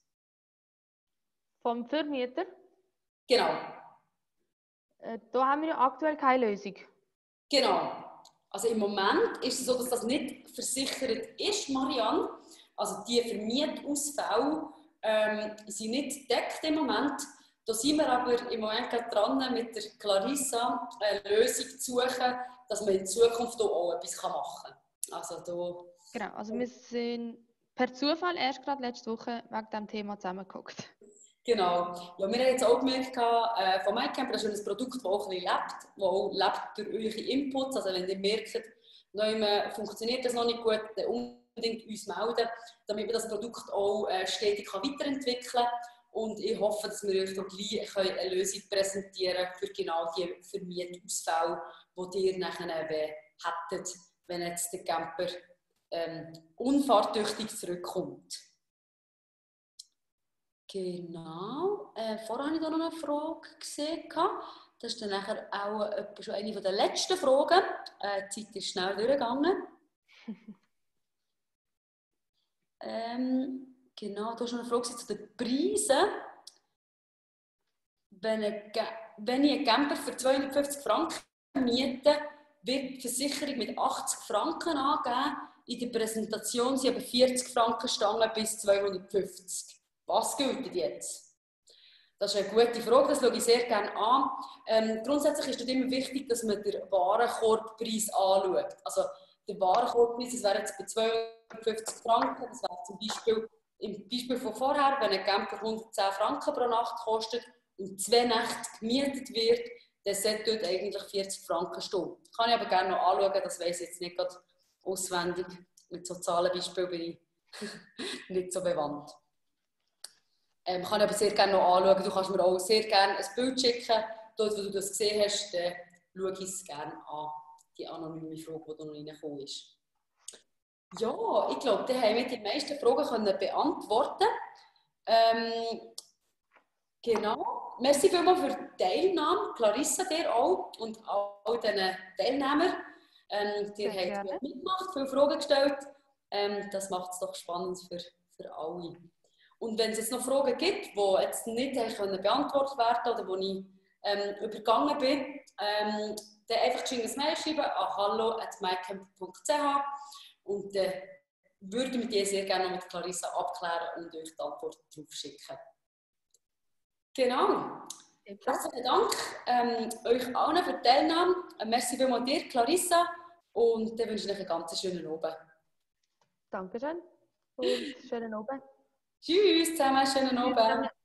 Vom Vermieter? Genau. Da haben wir ja aktuell keine Lösung. Genau. Also im Moment ist es so, dass das nicht versichert ist, Marianne. Also die Vermietausfälle sind nicht gedeckt im Moment. Da sind wir aber im Moment gerade dran, mit der Clarissa eine Lösung zu suchen, dass man in Zukunft auch etwas machen kann. Also da Genau, also wir sind per Zufall erst gerade letzte Woche wegen diesem Thema zusammengeguckt. Genau. Ja, wir haben jetzt auch gemerkt, von MyCamper, das ist ein Produkt, das auch ein bisschen lebt, das auch lebt durch eure Inputs. Also wenn ihr merkt, funktioniert das noch nicht gut, dann unbedingt uns melden, damit wir das Produkt auch stetig weiterentwickeln kann. Und ich hoffe, dass wir euch gleich eine Lösung präsentieren können für genau die Vermietausfälle, die ihr nachher hättet, wenn jetzt der Camper unfahrtüchtig zurückkommt. Genau. Vorher habe ich da noch eine Frage gesehen. Das ist dann nachher auch schon eine der letzten Fragen. Die Zeit ist schnell durchgegangen. Genau, da ist noch eine Frage zu den Preisen. Wenn ich einen Camper für 250 Franken miete, wird die Versicherung mit 80 Franken angegeben. In der Präsentation sind aber 40 Franken Stangen bis 250. Was gilt jetzt? Das ist eine gute Frage, das schaue ich sehr gerne an. Grundsätzlich ist es immer wichtig, dass man den Warenkorbpreis anschaut. Also der Warenkorbpreis, das wäre jetzt bei 250 Franken, das wäre zum Beispiel im Beispiel von vorher, wenn ein Camper 110 Franken pro Nacht kostet und 2 Nächte gemietet wird, dann sollte dort eigentlich 40 Franken stehen. Das kann ich aber gerne noch anschauen, das weiss ich jetzt nicht gerade auswendig. Mit so Zahlenbeispielen bin ich nicht so bewandt. Kann ich aber sehr gerne noch anschauen. Du kannst mir auch sehr gerne ein Bild schicken. Dort, wo du das gesehen hast, dann schaue ich es gerne an. Die anonyme Frage, die da noch reingekommen ist. Ja, ich glaube, die haben wir die meisten Fragen beantworten können. Genau. Merci vielmals für die Teilnahme. Clarissa, dir auch. Und all diesen Teilnehmern. Ihr habt gut mitgemacht, viele Fragen gestellt. Das macht es doch spannend für alle. Und wenn es jetzt noch Fragen gibt, die jetzt nicht beantwortet werden oder wo ich übergangen bin, dann einfach ein Mail schreiben an hallo@mycamper.ch und dann würden wir die sehr gerne noch mit Clarissa abklären und euch die Antwort darauf schicken. Genau. Herzlichen Dank euch allen für die Teilnahme. Merci vielmals dir, Clarissa. Und dann wünsche ich euch einen ganz schönen Abend. Dankeschön und schönen Abend. Tschüss zusammen, schönen Abend.